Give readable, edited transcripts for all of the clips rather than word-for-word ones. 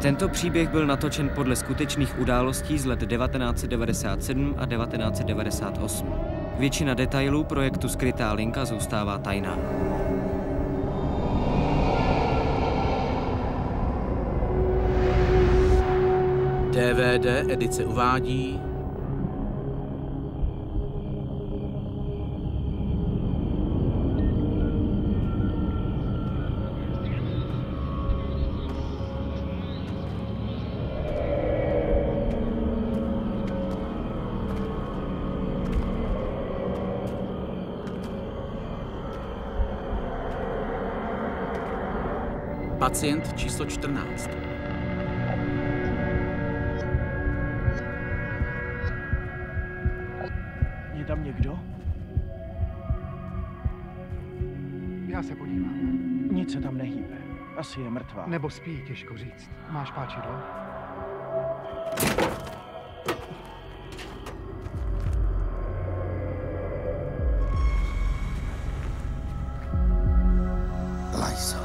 Tento příběh byl natočen podle skutečných událostí z let 1997 a 1998. Většina detailů projektu Skrytá linka zůstává tajná. DVD edice uvádí Pacient číslo 14. Je tam někdo? Já se podívám. Nic se tam nehýbe. Asi je mrtvá. Nebo spí, těžko říct. Máš páčidlo? Liza.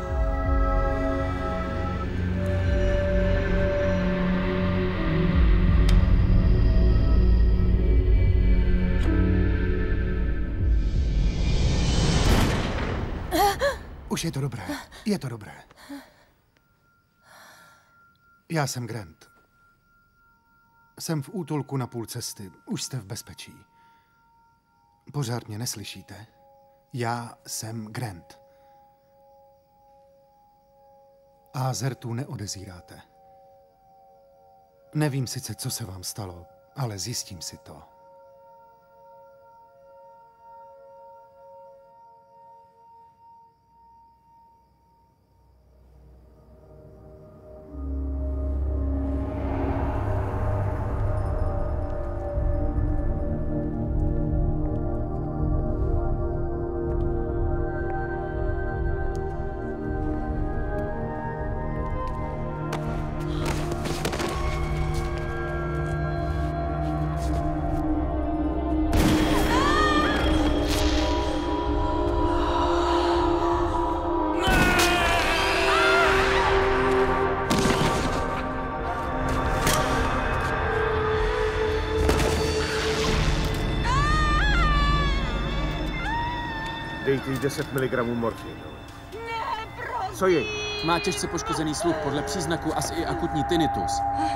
Už je to dobré. Je to dobré. Já jsem Grant. Jsem v útulku na půl cesty. Už jste v bezpečí. Pořád mě neslyšíte? Já jsem Grant. A Zertu neodezíráte. Nevím sice, co se vám stalo, ale zjistím si to. Dejte jí 10 mg morfinu. Ne, prosím. Co je? Má těžce poškozený sluch, podle příznaků asi i akutní tinnitus.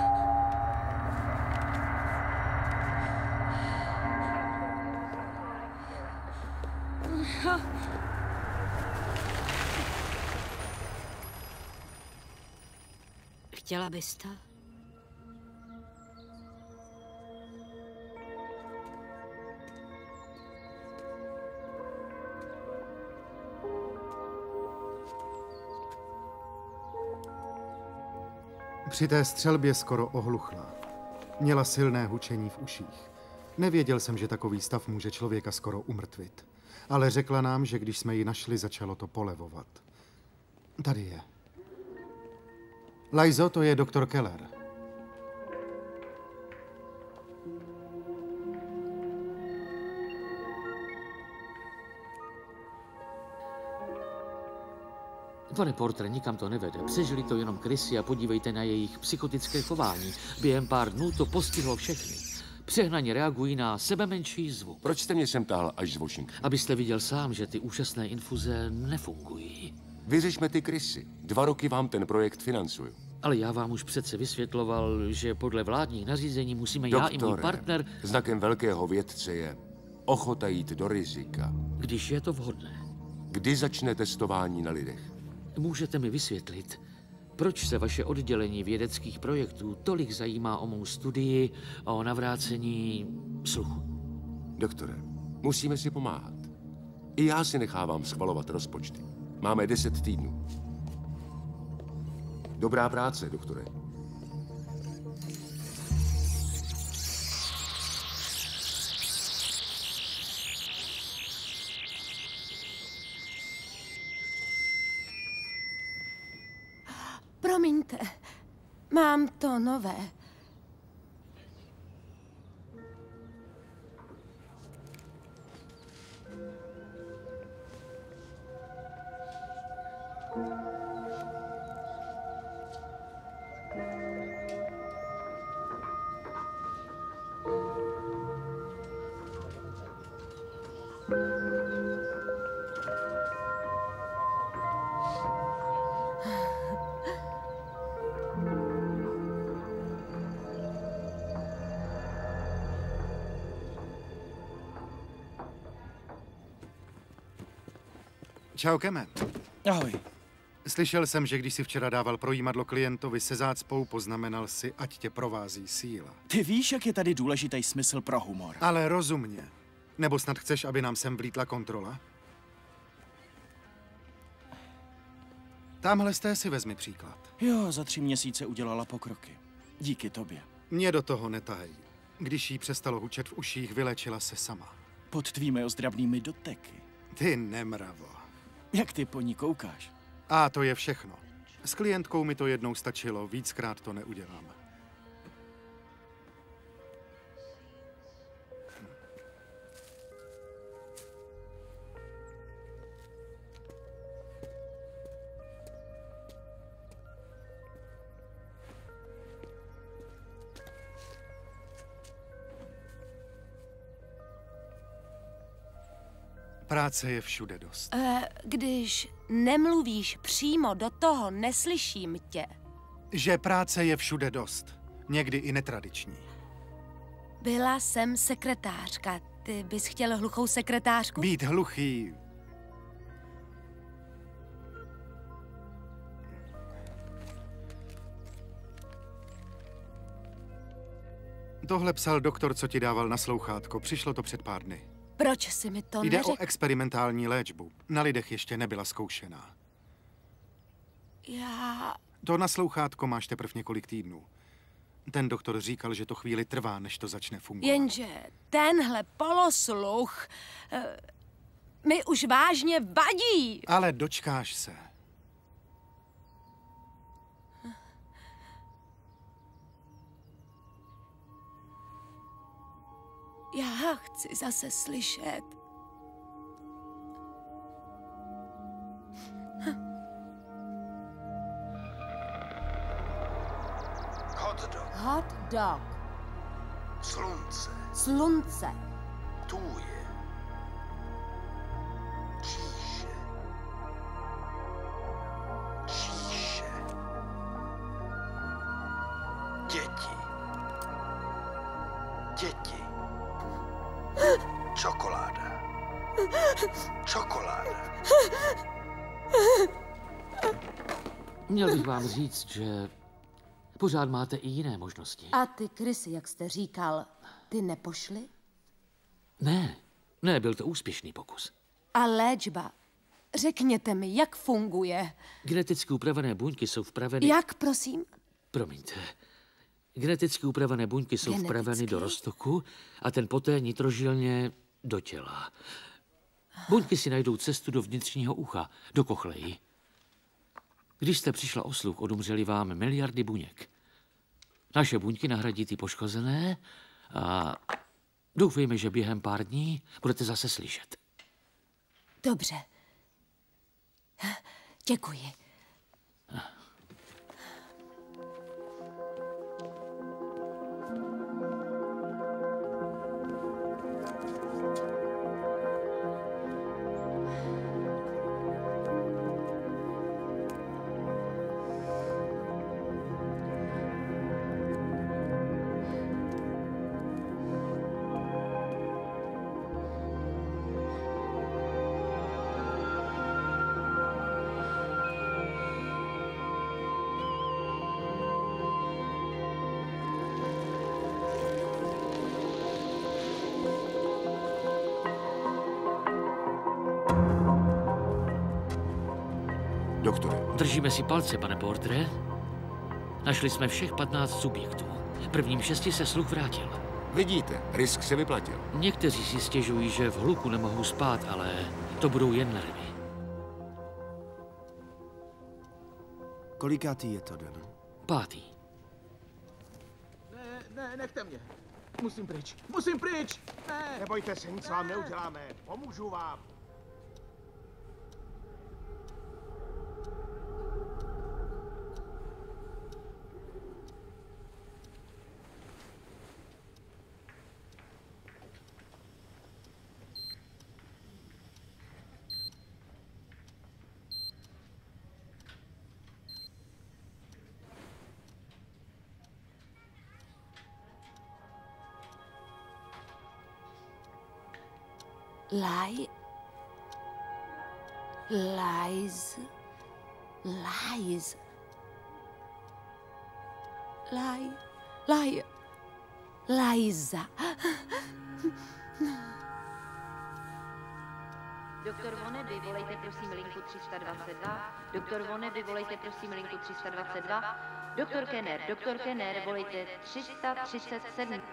Chtěla bys to? Při té střelbě skoro ohluchla. Měla silné hučení v uších. Nevěděl jsem, že takový stav může člověka skoro umrtvit. Ale řekla nám, že když jsme ji našli, začalo to polevovat. Tady je. Lizo, to je doktor Keller. Pane Porter, nikam to nevede. Přežili to jenom krysy a podívejte na jejich psychotické chování. Během pár dnů to postihlo všechny. Přehnaně reagují na sebemenší zvuk. Proč jste mě sem táhl až z Washingtonu? Abyste viděl sám, že ty úžasné infuze nefungují. Vyřešme ty krysy. 2 roky vám ten projekt financuju. Ale já vám už přece vysvětloval, že podle vládních nařízení musíme já i můj partner... Znakem velkého vědce je ochota jít do rizika. Když je to vhodné. Kdy začne testování na lidech? Můžete mi vysvětlit, proč se vaše oddělení vědeckých projektů tolik zajímá o mou studii a o navrácení sluchu? Doktore, musíme si pomáhat. I já si nechávám schvalovat rozpočty. Máme 10 týdnů. Dobrá práce, doktore. Promiňte, mám to nové. Čau, Keme. Ahoj. Slyšel jsem, že když si včera dával projímadlo klientovi se zácpou, poznamenal si, ať tě provází síla. Ty víš, jak je tady důležitý smysl pro humor. Ale rozumně. Nebo snad chceš, aby nám sem vlítla kontrola? Tamhle z té si vezmi příklad. Jo, za 3 měsíce udělala pokroky. Díky tobě. Mě do toho netahej. Když jí přestalo hučet v uších, vylečila se sama. Pod tvými ozdravnými doteky. Ty nemravo. Jak ty po ní koukáš? A to je všechno. S klientkou mi to jednou stačilo, víckrát to neudělám. Práce je všude dost. Když nemluvíš přímo do toho, neslyším tě. Že práce je všude dost. Někdy i netradiční. Byla jsem sekretářka. Ty bys chtěl hluchou sekretářku? Být hluchý. Tohle psal doktor, co ti dával na slouchátko. Přišlo to před pár dny. Proč jsi mi to Jde neřekl? o experimentální léčbu. Na lidech ještě nebyla zkoušená. Já... To naslouchátko máš teprve několik týdnů. Ten doktor říkal, že to chvíli trvá, než to začne fungovat. Jenže tenhle polosluch mi už vážně vadí. Ale dočkáš se. Já chci zase slyšet. Hot dog. Hot dog. Slunce. Slunce. Tuje. Číše. Číše. Děti. Děti. Čokoláda. Čokoláda. Měl bych vám říct, že pořád máte i jiné možnosti. A ty, Chrissy, jak jste říkal, ty nepošli? Ne, byl to úspěšný pokus. A léčba? Řekněte mi, jak funguje? Geneticky upravené buňky jsou vpraveny... Jak, prosím? Promiňte. Geneticky upravené buňky jsou vpraveny do roztoku a ten poté nitrožilně do těla. Buňky si najdou cestu do vnitřního ucha, do kochlejí. Když jste přišla o sluch, odumřely vám miliardy buněk. Naše buňky nahradí ty poškozené a doufejme, že během pár dní budete zase slyšet. Dobře. Děkuji. Doktore. Držíme si palce, pane Portre. Našli jsme všech 15 subjektů. Prvním 6 se sluch vrátil. Vidíte, risk se vyplatil. Někteří si stěžují, že v hluku nemohou spát, ale to budou jen nervy. Kolikátý je to den? 5. Ne, nechte mě. Musím pryč. Musím pryč. Ne. Nebojte se, nic vám neuděláme. Pomůžu vám. Laj? Lies. Lies. Liza. Doktor Voneby, volejte prosím linku 322. Doktor Voneby, volejte prosím linku 322. Doktor Kenner, volejte 337.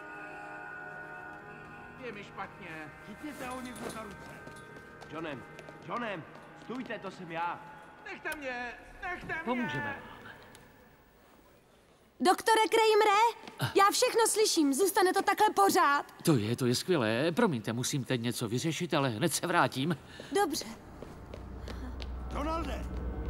Je mi špatně. Chytněte ho někdo za ruce. Johnem, stůjte, to jsem já. Nechte mě. Pomůžeme. Doktore Kramere, já všechno slyším, zůstane to takhle pořád. To je skvělé. Promiňte, musím teď něco vyřešit, ale hned se vrátím. Dobře. Donalde!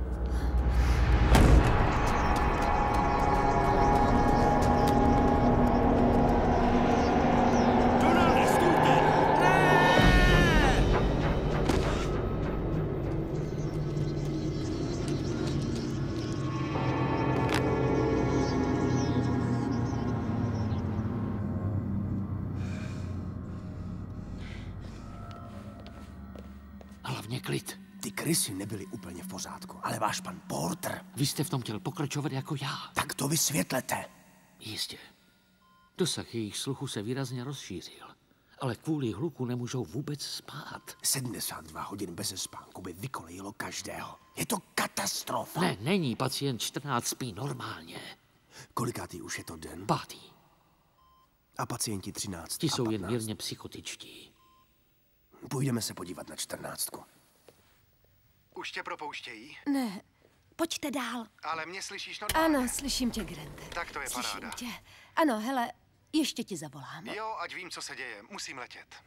Hlavně klid. Ty krysy nebyly úplně v pořádku, ale váš pan Porter... Vy jste v tom chtěl pokračovat jako já. Tak to vysvětlete. Jistě. Dosah jejich sluchu se výrazně rozšířil. Ale kvůli hluku nemůžou vůbec spát. 72 hodin bez spánku by vykolejilo každého. Je to katastrofa. Ne, není. Pacient 14 spí normálně. Kolikátý už je to den? 5. A pacienti 13 Ti a jsou 15. jen mírně psychotičtí. Půjdeme se podívat na 14. Už tě propouštějí? Ne, pojďte dál. Ale mě slyšíš normálně? Ano, slyším tě, Grante. Tak to je Slyším paráda. tě. Ano, hele, ještě ti zavolám. Jo, ať vím, co se děje. Musím letět.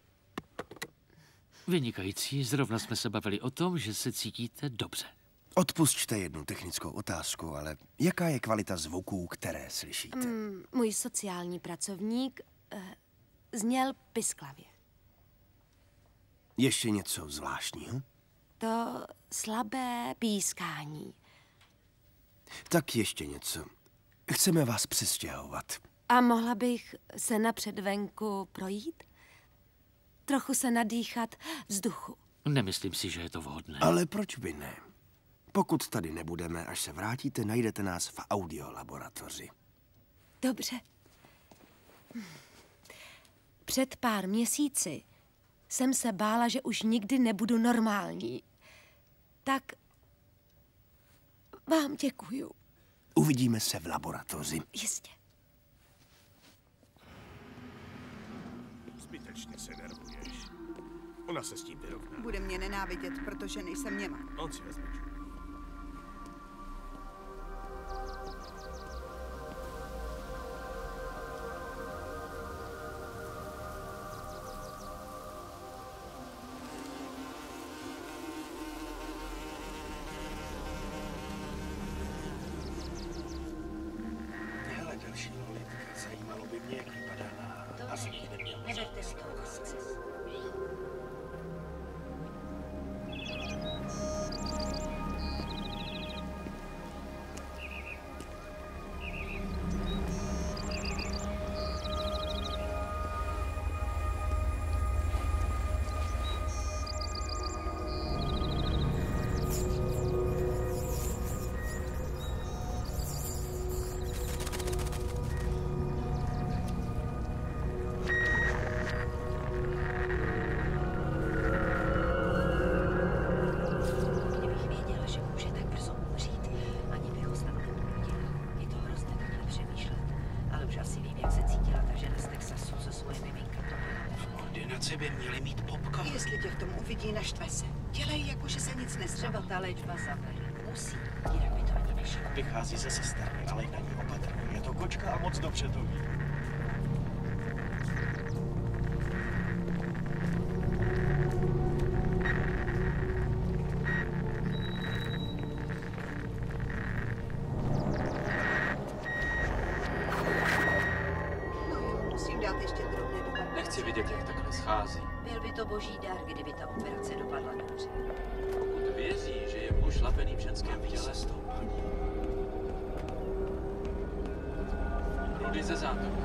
Vynikající. Zrovna jsme se bavili o tom, že se cítíte dobře. Odpusťte jednu technickou otázku, ale jaká je kvalita zvuků, které slyšíte? Můj sociální pracovník zněl pisklavě. Ještě něco zvláštního? To slabé pískání. Tak ještě něco. Chceme vás přestěhovat. A mohla bych se napřed venku projít? Trochu se nadýchat vzduchu. Nemyslím si, že je to vhodné. Ale proč by ne? Pokud tady nebudeme, až se vrátíte, najdete nás v audiolaboratoři. Dobře. Před pár měsíci jsem se bála, že už nikdy nebudu normální. Tak vám děkuju. Uvidíme se v laboratoři. Jistě. Zbytečně se nervuješ. Ona se s tím vyrovná. Bude mě nenávidět, protože nejsem něma. On si vezme čup. Hele, další lolitka, zajímalo by mě, jak vypadá na... Asi jich neměl. Neberte si to. by měli mít popcorn. Jestli tě v tom uvidí, naštve se. Dělej jako, že se nic nestřeba. Třeba ta léčba zabere. Musí, jinak by to ani nešlo. Vychází ze sesterny, ale na ní opatrně. Je to kočka a moc dobře to ví. Nechci vidět, jak takhle schází. Byl by to boží dar, kdyby ta operace dopadla dobře. Pokud věří, že je pošlapený v ženském těle, Rudy ze zátoku.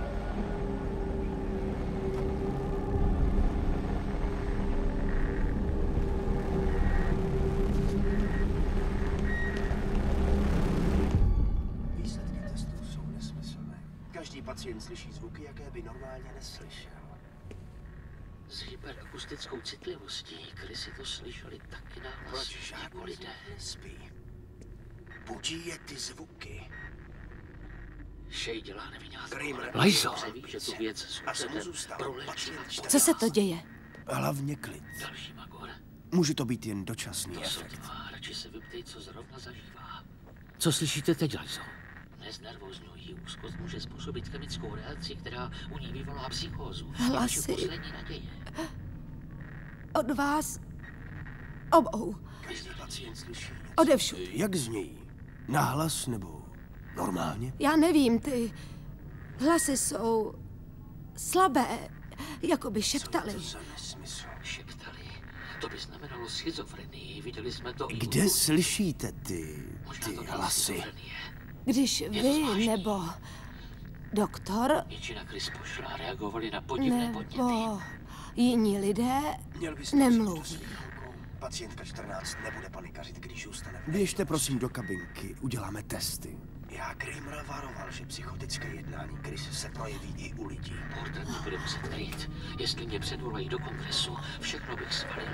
pacient slyší zvuky, jaké by normálně neslyšel. S hyperakustickou citlivostí krysy to slyšeli taky nahlas. Proč jako lidé? Nespí. Budí je ty zvuky. Šej dělá nevinář. Lajzo! Ví, že tu věc Co se to děje? Hlavně klid. Další magor. Může to být jen dočasný efekt. Sotva, radši se vyptej, co zrovna zažívá. Co slyšíte teď, Lajzo? Neznervozňují, úzkost může způsobit chemickou reakci, která u ní vyvolá psychózu. Hlasy. Vaše poslední naděje. Od vás obou. Každý pacient slyší něco. Odevšud. Jak znějí? Nahlas nebo normálně? Já nevím, ty hlasy jsou slabé, jako by šeptali. Co to za nesmysl? Šeptali. To by znamenalo schizofrenii. Viděli jsme to. Kde slyšíte ty hlasy? Když vy nebo doktor Většina krys pošla reagovali na podivné podněty. nebo jiní lidé nemluví. Pacientka 14 nebude panikařit, když zůstane. Běžte prosím do kabinky, uděláme testy. Já Kramer varoval, že psychotické jednání krys se projeví i u lidí. Porter mě bude muset kryt. Jestli mě předvolají do kongresu, všechno bych svalil.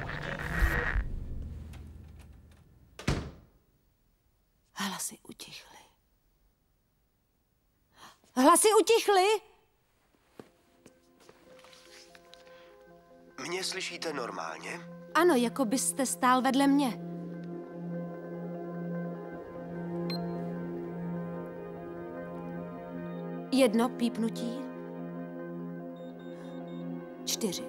Hlasy utichly. Hlasy utichly? Mě slyšíte normálně? Ano, jako byste stál vedle mě. Jedno pípnutí. 4.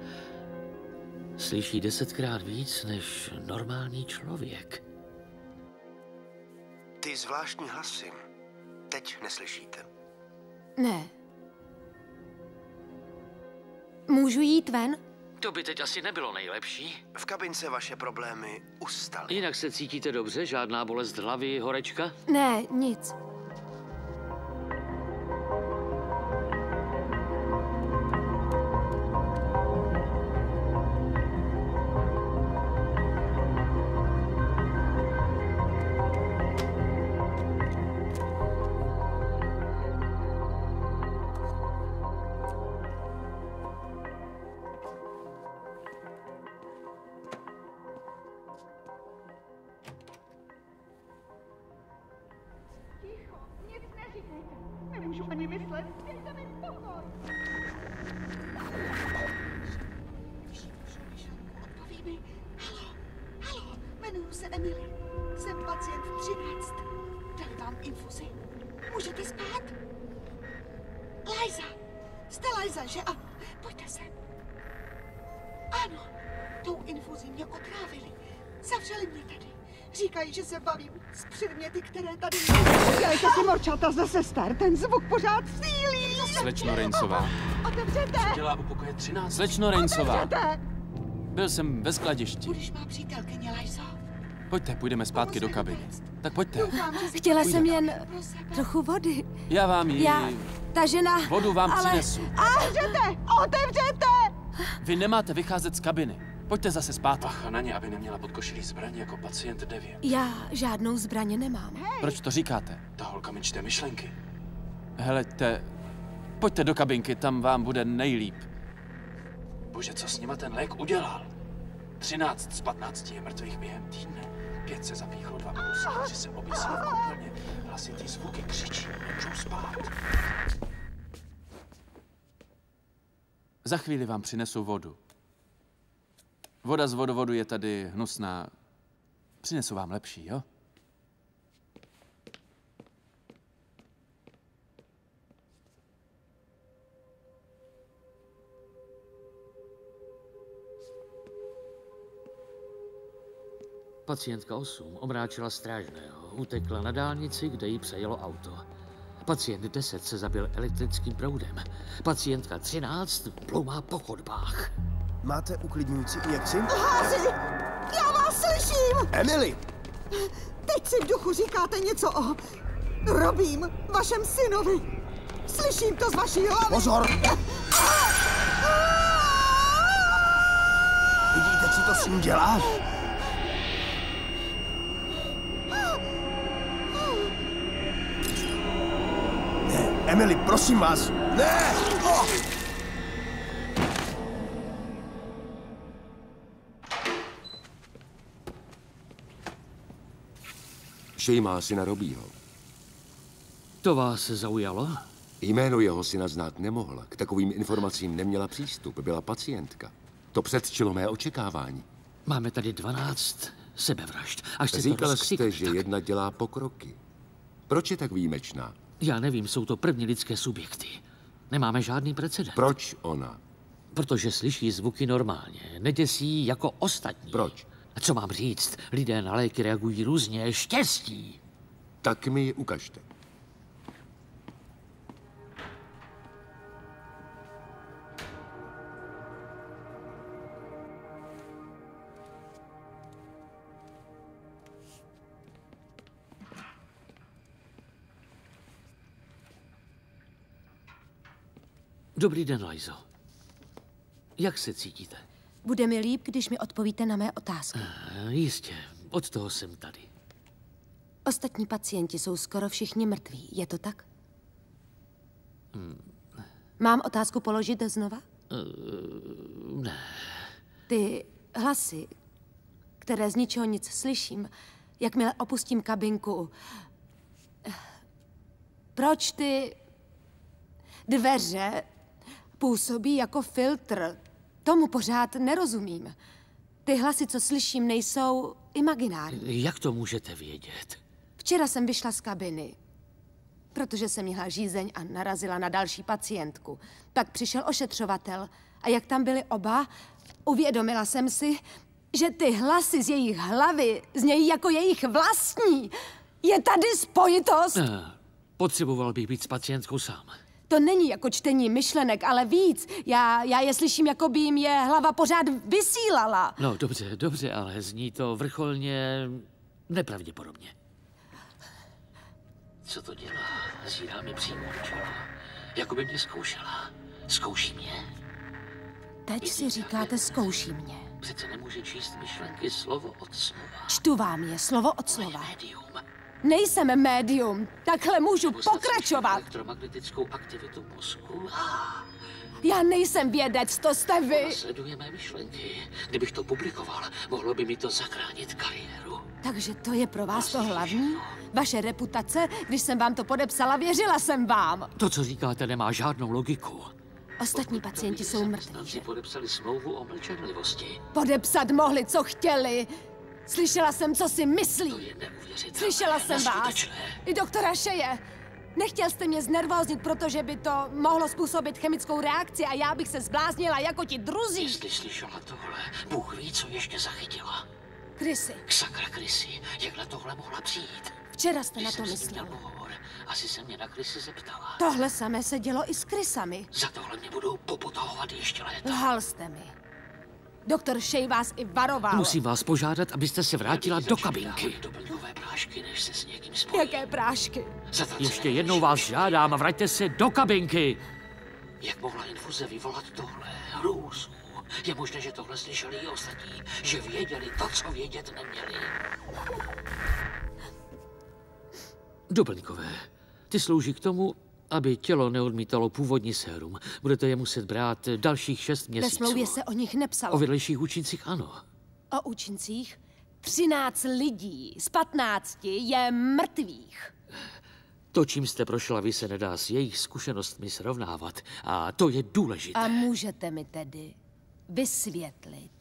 Slyší 10krát víc než normální člověk. Ty zvláštní hlasy teď neslyšíte. Ne. Můžu jít ven? To by teď asi nebylo nejlepší. V kabince vaše problémy ustaly. Jinak se cítíte dobře? Žádná bolest hlavy, horečka? Ne, nic. Nemůžu ani myslet. Dejte mi pokoj. Odpoví mi. Halo, jmenuji se Emily. Jsem pacient 13. Dali vám infuzi. Můžete spát? Liza. Jste Liza, že? A pojďte sem. Ano, tou infuzí mě otrávili. Zavřeli mě tady. Říkají, že se bavím s předměty, které tady jsou. Dělejte si morčata ze sester, ten zvuk pořád sílí. Slečno Reinsová. Otevřete! Co dělá u pokoje 13? Slečno Reinsová. Otevřete! Byl jsem ve skladišti. Budeš má přítelkyně, Lajzo. Pojďte, půjdeme zpátky do kabiny. Tak pojďte. Chtěla jsem jen trochu vody. Já vám ji... Ta žena... Vodu vám přinesu. Otevřete! Otevřete! Vy nemáte vycházet z kabiny. Pojďte zase zpátky. Bacha na ně, aby neměla pod košilí zbraň jako pacient 9. Já žádnou zbraně nemám. Proč to říkáte? Ta holka mi čte myšlenky. Heleďte, pojďte do kabinky, tam vám bude nejlíp. Bože, co s nima ten lék udělal? 13 z 15 je mrtvých během týdne. 5 se zapíchlo, 2 musí se oběsili v koupelně. Hlasitý zvuky křičí, nemůžou spát. Za chvíli vám přinesu vodu. Voda z vodovodu je tady hnusná. Přinesu vám lepší, jo? Pacientka 8 omráčila strážného, utekla na dálnici, kde jí přejelo auto. Pacient 10 se zabil elektrickým proudem. Pacientka 13 ploumá po chodbách. Máte uklidňující injekci? Hází! Já vás slyším! Emily! Teď si v duchu říkáte něco o Robím, vašem synovi. Slyším to z vaší hlavy. Pozor! Vidíte, co to s ním dělá? Emily, prosím vás! Ne! Oh! Shay má syna Robího. To vás zaujalo? Jméno jeho syna znát nemohla. K takovým informacím neměla přístup. Byla pacientka. To předčilo mé očekávání. Máme tady 12 sebevražd. Až se Říkala jste, že jedna dělá pokroky. Proč je tak výjimečná? Já nevím, jsou to první lidské subjekty. Nemáme žádný precedent. Proč ona? Protože slyší zvuky normálně. Neděsí jako ostatní. Proč? A co mám říct? Lidé na léky reagují různě. Štěstí! Tak mi ji ukažte. Dobrý den, Lizo. Jak se cítíte? Bude mi líp, když mi odpovíte na mé otázky. Jistě, od toho jsem tady. Ostatní pacienti jsou skoro všichni mrtví, je to tak? Mám otázku položit znova? Ne. Ty hlasy, které z ničeho nic slyším, jakmile opustím kabinku. Proč ty dveře působí jako filtr? Tomu pořád nerozumím. Ty hlasy, co slyším, nejsou imaginární. Jak to můžete vědět? Včera jsem vyšla z kabiny, protože jsem měla žízeň a narazila na další pacientku. Pak přišel ošetřovatel a jak tam byli oba, uvědomila jsem si, že ty hlasy z jejich hlavy znějí jako jejich vlastní. Je tady spojitost? Potřeboval bych být s pacientkou sám. To není jako čtení myšlenek, ale víc. Já je slyším, jako by jim je hlava pořád vysílala. No, dobře, ale zní to vrcholně nepravděpodobně. Co to dělá? Zírá mi přímo do čela. Jako by mě zkoušela. Zkouší mě? Teď si říkáte, zkouší mě. Přece nemůže číst myšlenky slovo od slova. Čtu vám je slovo od slova. Médium. Nejsem médium. Takhle můžu pokračovat. Elektromagnetickou aktivitu mozku. Já nejsem vědec, to jste vy. Sleduje mé myšlenky. Kdybych to publikoval, mohlo by mi to zachránit kariéru. Takže to je pro vás to hlavní? Vaše reputace? Když jsem vám to podepsala, věřila jsem vám. To, co říkáte, nemá žádnou logiku. Ostatní pacienti jsou mrtví, že? Podepsali smlouvu o mlčenlivosti. Podepsat mohli, co chtěli. Slyšela jsem, co si myslí. To je neuvěřitelné. Slyšela jsem vás. I doktora Shaye. Nechtěl jste mě znervóznit, protože by to mohlo způsobit chemickou reakci a já bych se zbláznila jako ti druzí. Jestli slyšela tohle, Bůh ví, co ještě zachytila. Krysy. Sakra krysy, jak na tohle mohla přijít? Včera jste na to myslel. Asi se mě na krysy zeptala. Tohle samé se dělo i s krysami. Za tohle mě budou popotahovat ještě léta. Lhal jste mi. Doktor Shaye vás i varoval. Musím vás požádat, abyste se vrátila do kabinky. Doplňkové prášky, než se s někým spojí. Jaké prášky? Ještě jednou vás žádám a vraťte se do kabinky. Jak mohla infuze vyvolat tohle hrůzu? Je možné, že tohle slyšeli i ostatní, že věděli to, co vědět neměli. Doplňkové. Ty slouží k tomu, aby tělo neodmítalo původní sérum. Budete je muset brát dalších 6 měsíců. Ve smlouvě se o nich nepsalo. O vedlejších účincích ano. O účincích? 13 lidí z 15 je mrtvých. To, čím jste prošla vy, se nedá s jejich zkušenostmi srovnávat. A to je důležité. A můžete mi tedy vysvětlit,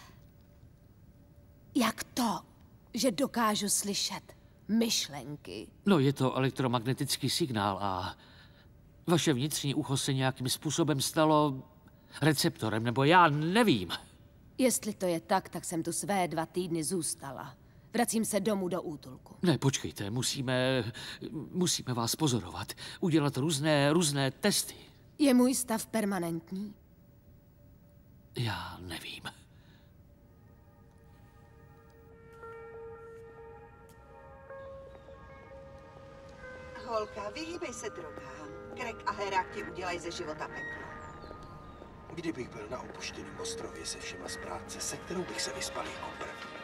jak to, že dokážu slyšet myšlenky? No, je to elektromagnetický signál a vaše vnitřní ucho se nějakým způsobem stalo receptorem, nebo já nevím. Jestli to je tak, tak jsem tu své 2 týdny zůstala. Vracím se domů do útulku. Ne, počkejte, musíme vás pozorovat. Udělat různé testy. Je můj stav permanentní? Já nevím. Holka, vyhýbej se drogám. Greg a Herák ti udělají ze života peklo. Kdybych byl na opuštěném ostrově se všema z práce, se kterou bych se vyspal jako první.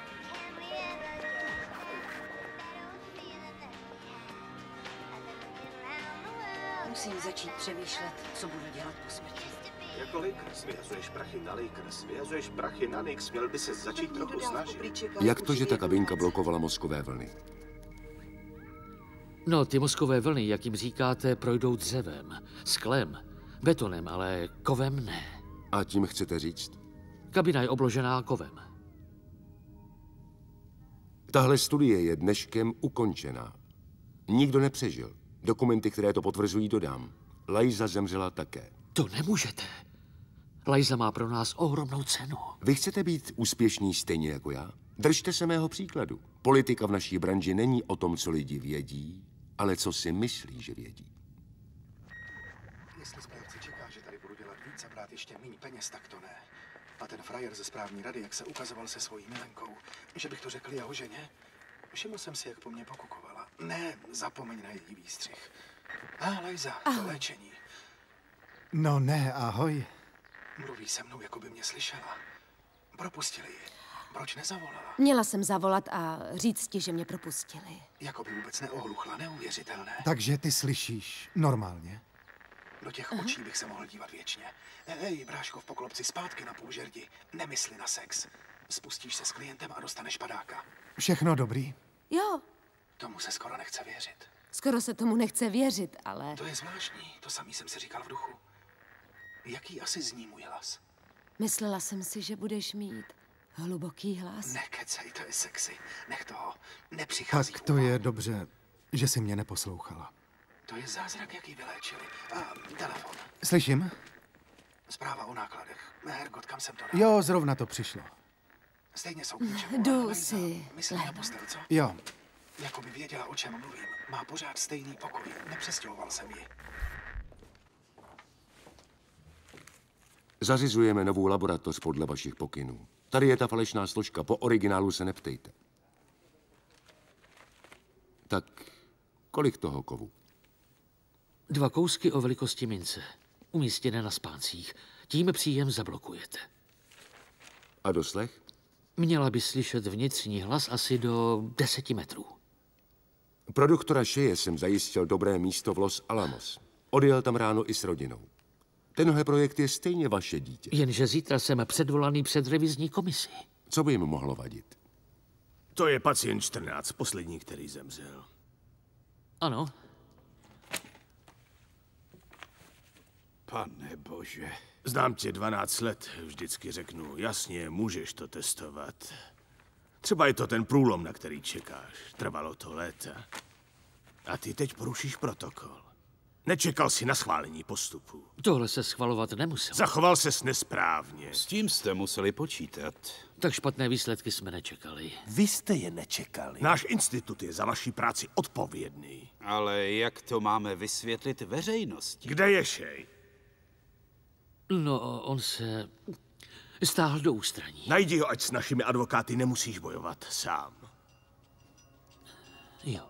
Musím začít přemýšlet, co budu dělat po smrti. Jako Lakers vyhazuješ prachy na Lakers, vyhazuješ prachy na Knicks, měl by se začít trochu snažit. Jak to, že ta kabinka blokovala mozkové vlny? No, ty mozkové vlny, jak jim říkáte, projdou dřevem, sklem, betonem, ale kovem ne. A tím chcete říct? Kabina je obložená kovem. Tahle studie je dneškem ukončená. Nikdo nepřežil. Dokumenty, které to potvrzují, dodám. Liza zemřela také. To nemůžete. Liza má pro nás ohromnou cenu. Vy chcete být úspěšní stejně jako já? Držte se mého příkladu. Politika v naší branži není o tom, co lidi vědí, ale co si myslí, že vědí. Jestli správce čeká, že tady budu dělat víc a brát ještě méně peněz, tak to ne. A ten frajer ze správní rady, jak se ukazoval se svojí milenkou, že bych to řekl jeho ženě, všiml jsem si, jak po mně pokukovala. Ne, zapomeň na její výstřih. Liza, to léčení. No ne, ahoj. Mluví se mnou, jako by mě slyšela. Propustili ji. Proč nezavolala? Měla jsem zavolat a říct ti, že mě propustili. Jako by vůbec neohluchla, neuvěřitelné. Takže ty slyšíš normálně? Do těch očí bych se mohl dívat věčně. Hej, bráško, v poklopci, zpátky na půl žerdi. Nemysli na sex. Spustíš se s klientem a dostaneš padáka. Všechno dobrý? Jo. Tomu se skoro nechce věřit. Skoro se tomu nechce věřit, ale... To je zvláštní, to samý jsem si říkal v duchu. Jaký asi zní můj hlas? Myslela jsem si, že budeš mít hluboký hlas. Nekecej, to je sexy. Nech toho, nepřichází. Tak to je dobře, že jsi mě neposlouchala. To je zázrak, jaký vyléčili. A telefon. Slyším? Zpráva o nákladech. Hergot, kam jsem to dal? Jo, zrovna to přišlo. Stejně jsou klíče. Jdu si. Myslím na postel, co? Jo. Jako by věděla, o čem mluvím. Má pořád stejný pokoj. Nepřestěhoval jsem ji. Zařizujeme novou laboratoř podle vašich pokynů. Tady je ta falešná složka. Po originálu se neptejte. Tak, kolik toho kovu? 2 kousky o velikosti mince, umístěné na spáncích. Tím příjem zablokujete. A doslech? Měla by slyšet vnitřní hlas asi do 10 metrů. Pro doktora Šeje jsem zajistil dobré místo v Los Alamos. Odjel tam ráno i s rodinou. Tenhle projekt je stejně vaše dítě. Jenže zítra jsem předvolaný před revizní komisi. Co by jim mohlo vadit? To je pacient 14, poslední, který zemřel. Ano. Pane bože. Znám tě 12 let, vždycky řeknu, jasně, můžeš to testovat. Třeba je to ten průlom, na který čekáš. Trvalo to léta. A ty teď porušíš protokol. Nečekal jsi na schválení postupu. Tohle se schvalovat nemusel. Zachoval ses nesprávně. S tím jste museli počítat. Tak špatné výsledky jsme nečekali. Vy jste je nečekali. Náš institut je za vaši práci odpovědný. Ale jak to máme vysvětlit veřejnosti? Kde je Šej? No, on se stáhl do ústraní. Najdi ho, ať s našimi advokáty nemusíš bojovat sám. Jo.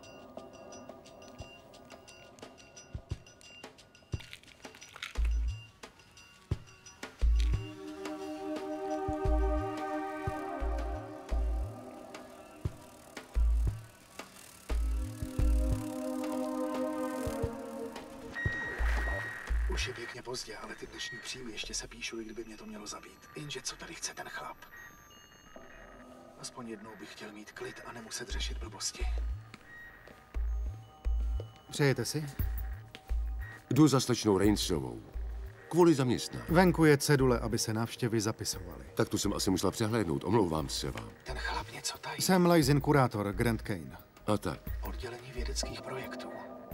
Už je pěkně pozdě, ale ty dnešní příjmy ještě se píšu, i kdyby mě to mělo zabít. Jenže co tady chce ten chlap? Aspoň jednou bych chtěl mít klid a nemuset řešit blbosti. Přejete si? Jdu za slečnou Rainsovou. Kvůli zaměstnání. Venku je cedule, aby se návštěvy zapisovaly. Tak tu jsem asi musela přehlédnout, omlouvám se vám. Ten chlap něco tají. Jsem Lizin kurátor, Grant Kane. A tak. Oddělení vědeckých projektů.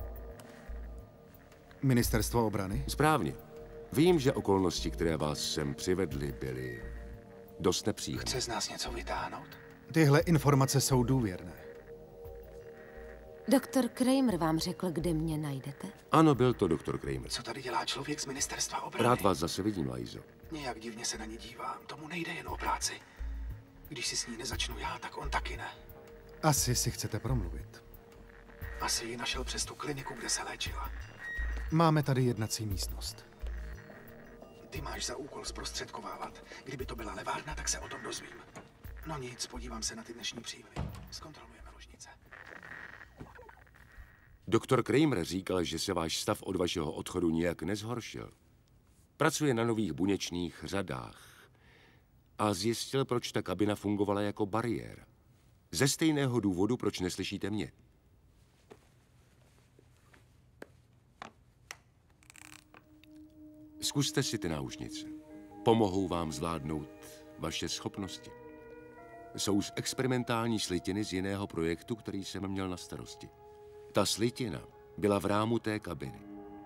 Ministerstvo obrany? Správně. Vím, že okolnosti, které vás sem přivedly, byly dost nepříjemné. Chce z nás něco vytáhnout? Tyhle informace jsou důvěrné. Doktor Kramer vám řekl, kde mě najdete? Ano, byl to doktor Kramer. Co tady dělá člověk z ministerstva obrany? Rád vás zase vidím, Lizo. Nějak divně se na ní dívám. Tomu nejde jen o práci. Když si s ní nezačnu já, tak on taky ne. Asi si chcete promluvit. Asi ji našel přes tu kliniku, kde se léčila. Máme tady jednací místnost. Ty máš za úkol zprostředkovávat. Kdyby to byla levárna, tak se o tom dozvím. No nic, podívám se na ty dnešní příjmy. Zkontrolujeme ložnice. Doktor Kramer říkal, že se váš stav od vašeho odchodu nijak nezhoršil. Pracuje na nových buněčných řadách a zjistil, proč ta kabina fungovala jako bariér. Ze stejného důvodu, proč neslyšíte mě. Zkuste si ty náušnice. Pomohou vám zvládnout vaše schopnosti. Jsou z experimentální slitiny z jiného projektu, který jsem měl na starosti. Ta slitina byla v rámu té kabiny.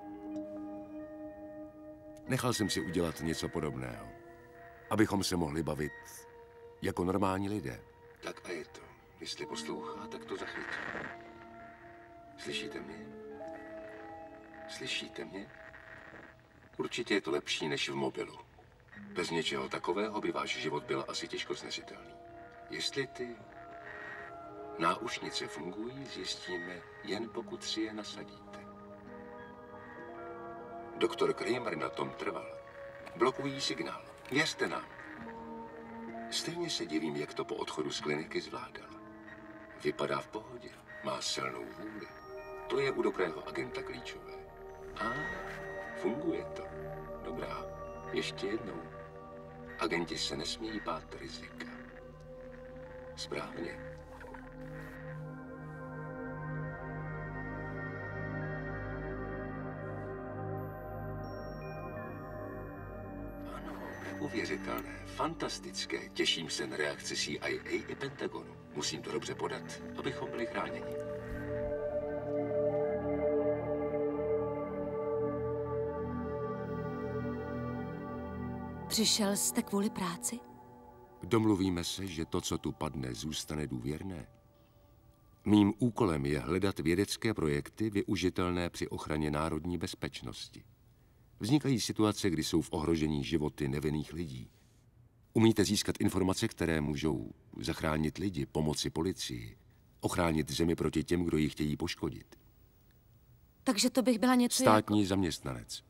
Nechal jsem si udělat něco podobného, abychom se mohli bavit jako normální lidé. Tak a je to. Jestli poslouchá, tak to zachytí. Slyšíte mě? Slyšíte mě? Určitě je to lepší než v mobilu. Bez něčeho takového by váš život byl asi těžko snesitelný. Jestli ty náušnice fungují, zjistíme, jen pokud si je nasadíte. Doktor Kramer na tom trval. Blokují signál. Věřte nám. Stejně se divím, jak to po odchodu z kliniky zvládal. Vypadá v pohodě. Má silnou vůli. To je u dobrého agenta klíčové. A funguje to. Dobrá. Ještě jednou. Agenti se nesmějí bát rizika. Správně. Ano, neuvěřitelné, fantastické. Těším se na reakci CIA i Pentagonu. Musím to dobře podat, abychom byli chráněni. Přišel jste kvůli práci? Domluvíme se, že to, co tu padne, zůstane důvěrné. Mým úkolem je hledat vědecké projekty využitelné při ochraně národní bezpečnosti. Vznikají situace, kdy jsou v ohrožení životy nevinných lidí. Umíte získat informace, které můžou zachránit lidi, pomoci policii, ochránit zemi proti těm, kdo ji chtějí poškodit. Takže to bych byla něco Státní zaměstnanec.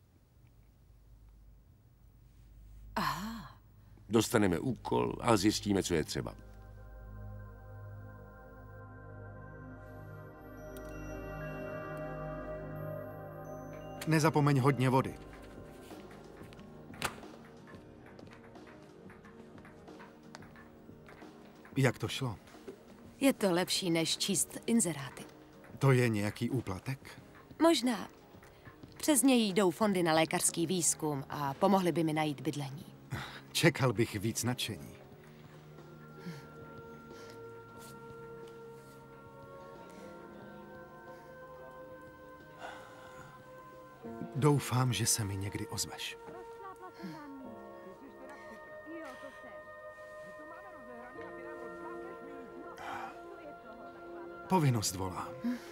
Aha. Dostaneme úkol a zjistíme, co je třeba. Nezapomeň hodně vody. Jak to šlo? Je to lepší, než číst inzeráty. To je nějaký úplatek? Možná. Přes něj jdou fondy na lékařský výzkum a pomohly by mi najít bydlení. Čekal bych víc nadšení. Doufám, že se mi někdy ozveš. Povinnost volá.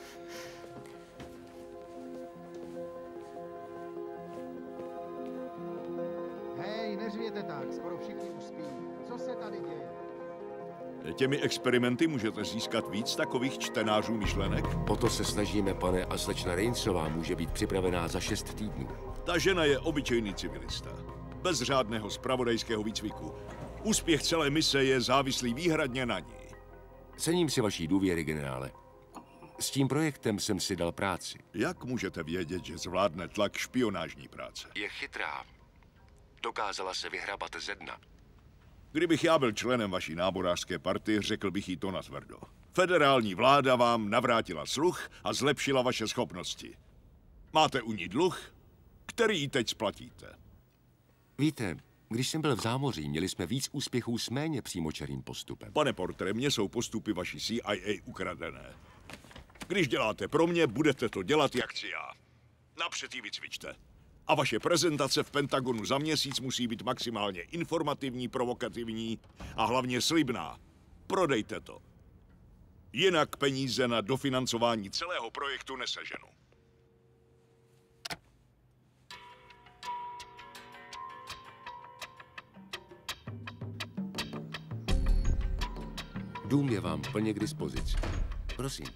Hej, neřvěte tak, skoro všichni už spí. Co se tady děje? Těmi experimenty můžete získat víc takových čtenářů myšlenek? O to se snažíme, pane, a slečna Rainsová může být připravená za 6 týdnů. Ta žena je obyčejný civilista. Bez řádného zpravodajského výcviku. Úspěch celé mise je závislý výhradně na ní. Cením si vaší důvěry, generále. S tím projektem jsem si dal práci. Jak můžete vědět, že zvládne tlak špionážní práce? Je chytrá. Dokázala se vyhrabat ze dna. Kdybych já byl členem vaší náborářské party, řekl bych jí to natvrdo. Federální vláda vám navrátila sluch a zlepšila vaše schopnosti. Máte u ní dluh, který jí teď splatíte. Víte, když jsem byl v zámoří, měli jsme víc úspěchů s méně přímočarým postupem. Pane Portere, mně jsou postupy vaší CIA ukradené. Když děláte pro mě, budete to dělat, jak chci já. Napřed ji vycvičte. A vaše prezentace v Pentagonu za měsíc musí být maximálně informativní, provokativní a hlavně slibná. Prodejte to. Jinak peníze na dofinancování celého projektu neseženu. Dům je vám plně k dispozici. Prosím.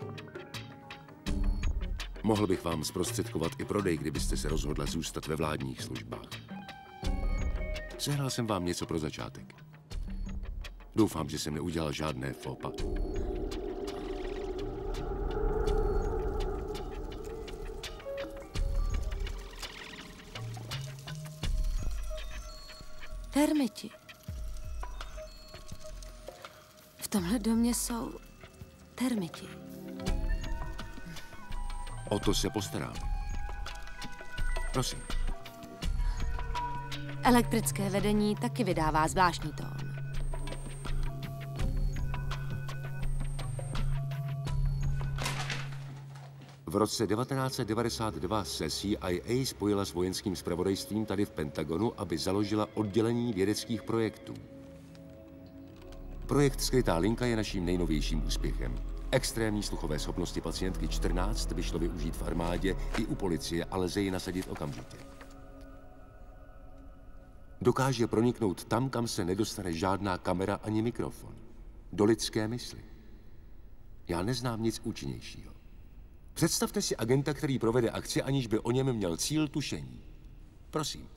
Mohl bych vám zprostředkovat i prodej, kdybyste se rozhodla zůstat ve vládních službách. Sehnal jsem vám něco pro začátek. Doufám, že jsem neudělal žádné faux pas. Termiti. V tomhle domě jsou termiti. O to se postaráme. Prosím. Elektrické vedení taky vydává zvláštní tón. V roce 1992 se CIA spojila s vojenským zpravodajstvím tady v Pentagonu, aby založila oddělení vědeckých projektů. Projekt Skrytá linka je naším nejnovějším úspěchem. Extrémní sluchové schopnosti pacientky 14 by šlo využít v armádě i u policie, ale lze ji nasadit okamžitě. Dokáže proniknout tam, kam se nedostane žádná kamera ani mikrofon. Do lidské mysli. Já neznám nic účinnějšího. Představte si agenta, který provede akci, aniž by o něm měl cíl tušení. Prosím.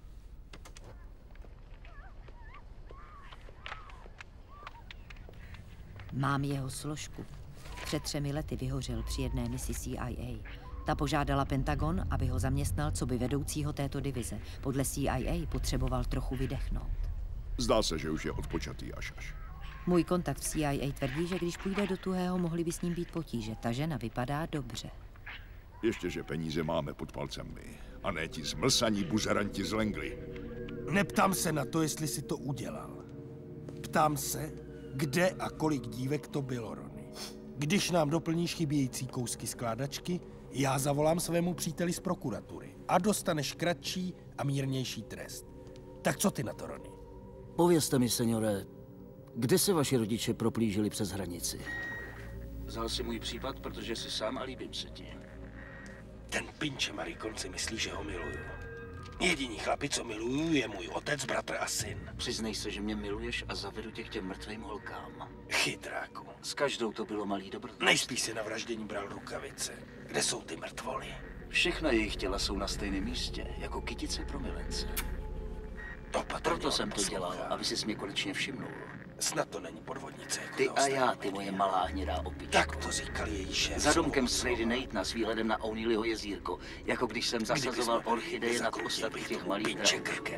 Mám jeho složku. Před 3 lety vyhořel při jedné misi CIA. Ta požádala Pentagon, aby ho zaměstnal coby vedoucího této divize. Podle CIA potřeboval trochu vydechnout. Zdá se, že už je odpočatý až. Můj kontakt v CIA tvrdí, že když půjde do tuhého, mohly by s ním být potíže. Ta žena vypadá dobře. Ještě, že peníze máme pod palcem my, a ne ti zmlsaní buzeranti z Langley. Neptám se na to, jestli si to udělal. Ptám se, kde a kolik dívek to bylo, Ronny. Když nám doplníš chybějící kousky skládačky, já zavolám svému příteli z prokuratury a dostaneš kratší a mírnější trest. Tak co ty na to, Ronny? Povězte mi, seniore, kde se vaši rodiče proplížili přes hranici? Vzal si můj případ, protože jsi sám a líbím se ti. Ten pinče Marikon si myslí, že ho miluju. Jediní chlapi, co miluju, je můj otec, bratr a syn. Přiznej se, že mě miluješ a zavedu tě k těm mrtvým holkám. Chytráku. S každou to bylo malý dobrodružství. Nejspíš si na vraždění bral rukavice. Kde jsou ty mrtvoly? Všechna jejich těla jsou na stejném místě, jako kytice pro milence. Proto jsem to dělal, aby si mě konečně všimnul. Snad to není podvodnice. Jako ty a já, ty moje malá hnědá opičko. Tak to říkal její šéf. Za domkem Slady Nate s výhledem na O'Neillyho jezírko, jako když jsem zasazoval orchideje nad ostatky těch malých drahů.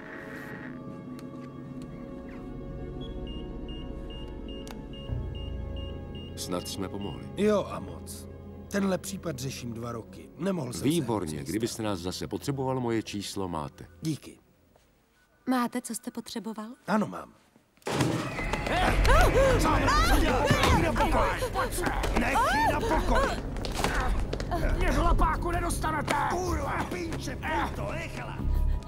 Snad jsme pomohli. Jo a moc. Tenhle případ řeším 2 roky. Nemohl jsem Výborně, kdybyste nás zase potřeboval, moje číslo máte. Díky. Máte, co jste potřeboval? Ano, mám. Co děláš? Nech na pokoj! Pojď se! Nech na pokoj! Mě z lapáku nedostanete! Kurva, pínče, pojď to, nechala!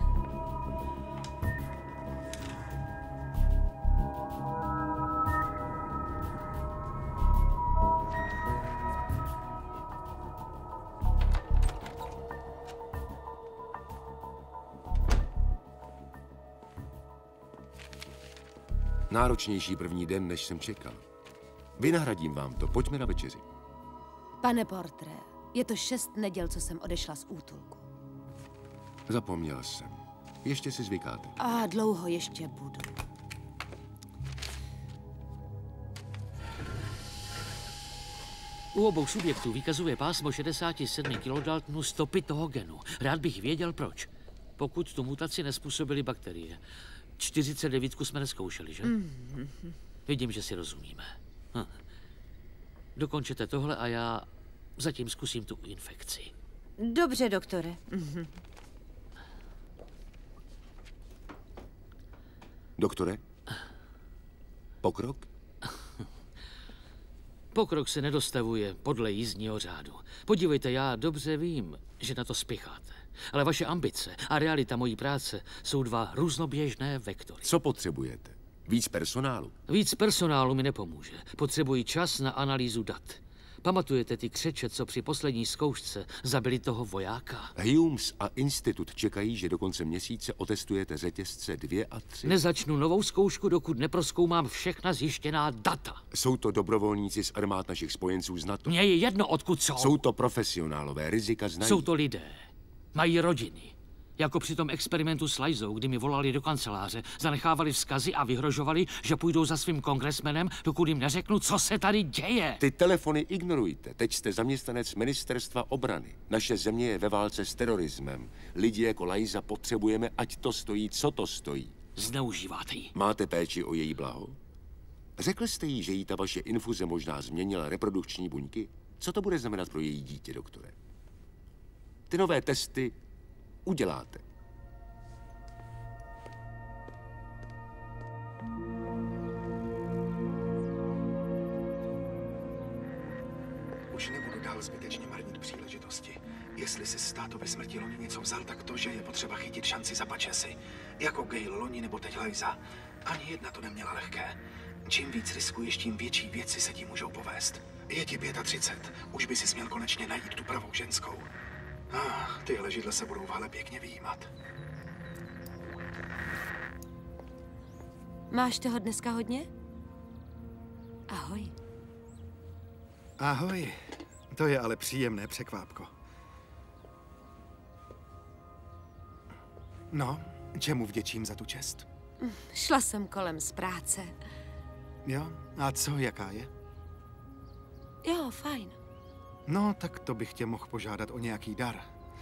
Náročnější první den, než jsem čekal. Vynahradím vám to, pojďme na večeři. Pane Portre, je to 6 neděl, co jsem odešla z útulku. Zapomněl jsem. Ještě si zvykáte. A dlouho ještě budu. U obou subjektů vykazuje pásmo 67 kilodaltonů stopy toho genu. Rád bych věděl, proč. Pokud tu mutaci nezpůsobily bakterie. 49 jsme nezkoušeli, že? Vidím, že si rozumíme. Dokončete tohle a já zatím zkusím tu infekci. Dobře, doktore. Doktore? Pokrok? Pokrok se nedostavuje podle jízdního řádu. Podívejte, já dobře vím, že na to spěcháte. Ale vaše ambice a realita mojí práce jsou 2 různoběžné vektory. Co potřebujete? Víc personálu? Víc personálu mi nepomůže. Potřebuji čas na analýzu dat. Pamatujete ty křeče, co při poslední zkoušce zabili toho vojáka? Humes a institut čekají, že do konce měsíce otestujete řetězce 2 a 3. Nezačnu novou zkoušku, dokud neprozkoumám všechna zjištěná data. Jsou to dobrovolníci z armád našich spojenců z NATO. Mně je jedno, odkud jsou. Jsou to profesionálové, rizika znají. Jsou to lidé. Mají rodiny. Jako při tom experimentu s Lizou, kdy mi volali do kanceláře, zanechávali vzkazy a vyhrožovali, že půjdou za svým kongresmenem, dokud jim neřeknu, co se tady děje. Ty telefony ignorujte. Teď jste zaměstnanec ministerstva obrany. Naše země je ve válce s terorismem. Lidi jako Liza potřebujeme, ať to stojí, co to stojí. Zneužíváte ji. Máte péči o její blaho? Řekl jste jí, že jí ta vaše infuze možná změnila reprodukční buňky? Co to bude znamenat pro její dítě, doktore? Ty nové testy uděláte. Už nebudu dál zbytečně marnit příležitosti. Jestli si z tátovy smrti loni něco vzal, tak to, že je potřeba chytit šanci za pačesy. Jako Gale loni nebo teď Liza. Ani jedna to neměla lehké. Čím víc riskuješ, tím větší věci se ti můžou povést. Je ti 35, už by si směl konečně najít tu pravou ženskou. Tyhle židle se budou v hale pěkně vyjímat. Máš toho dneska hodně? Ahoj. Ahoj. To je ale příjemné překvápko. No, čemu vděčím za tu čest? Šla jsem kolem z práce. Jo? A co, jaká je? Jo, fajn. No, tak to bych tě mohl požádat o nějaký dar.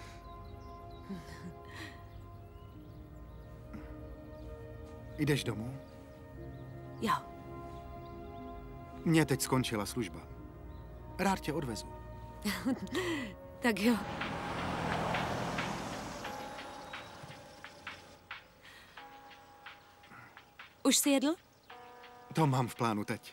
Jdeš domů? Jo. Mně teď skončila služba. Rád tě odvezu. Tak jo. Už jsi jedl? To mám v plánu teď.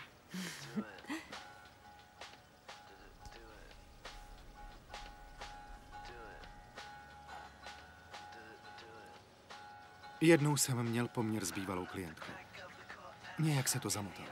Jednou jsem měl poměr s bývalou klientkou. Nějak se to zamotalo.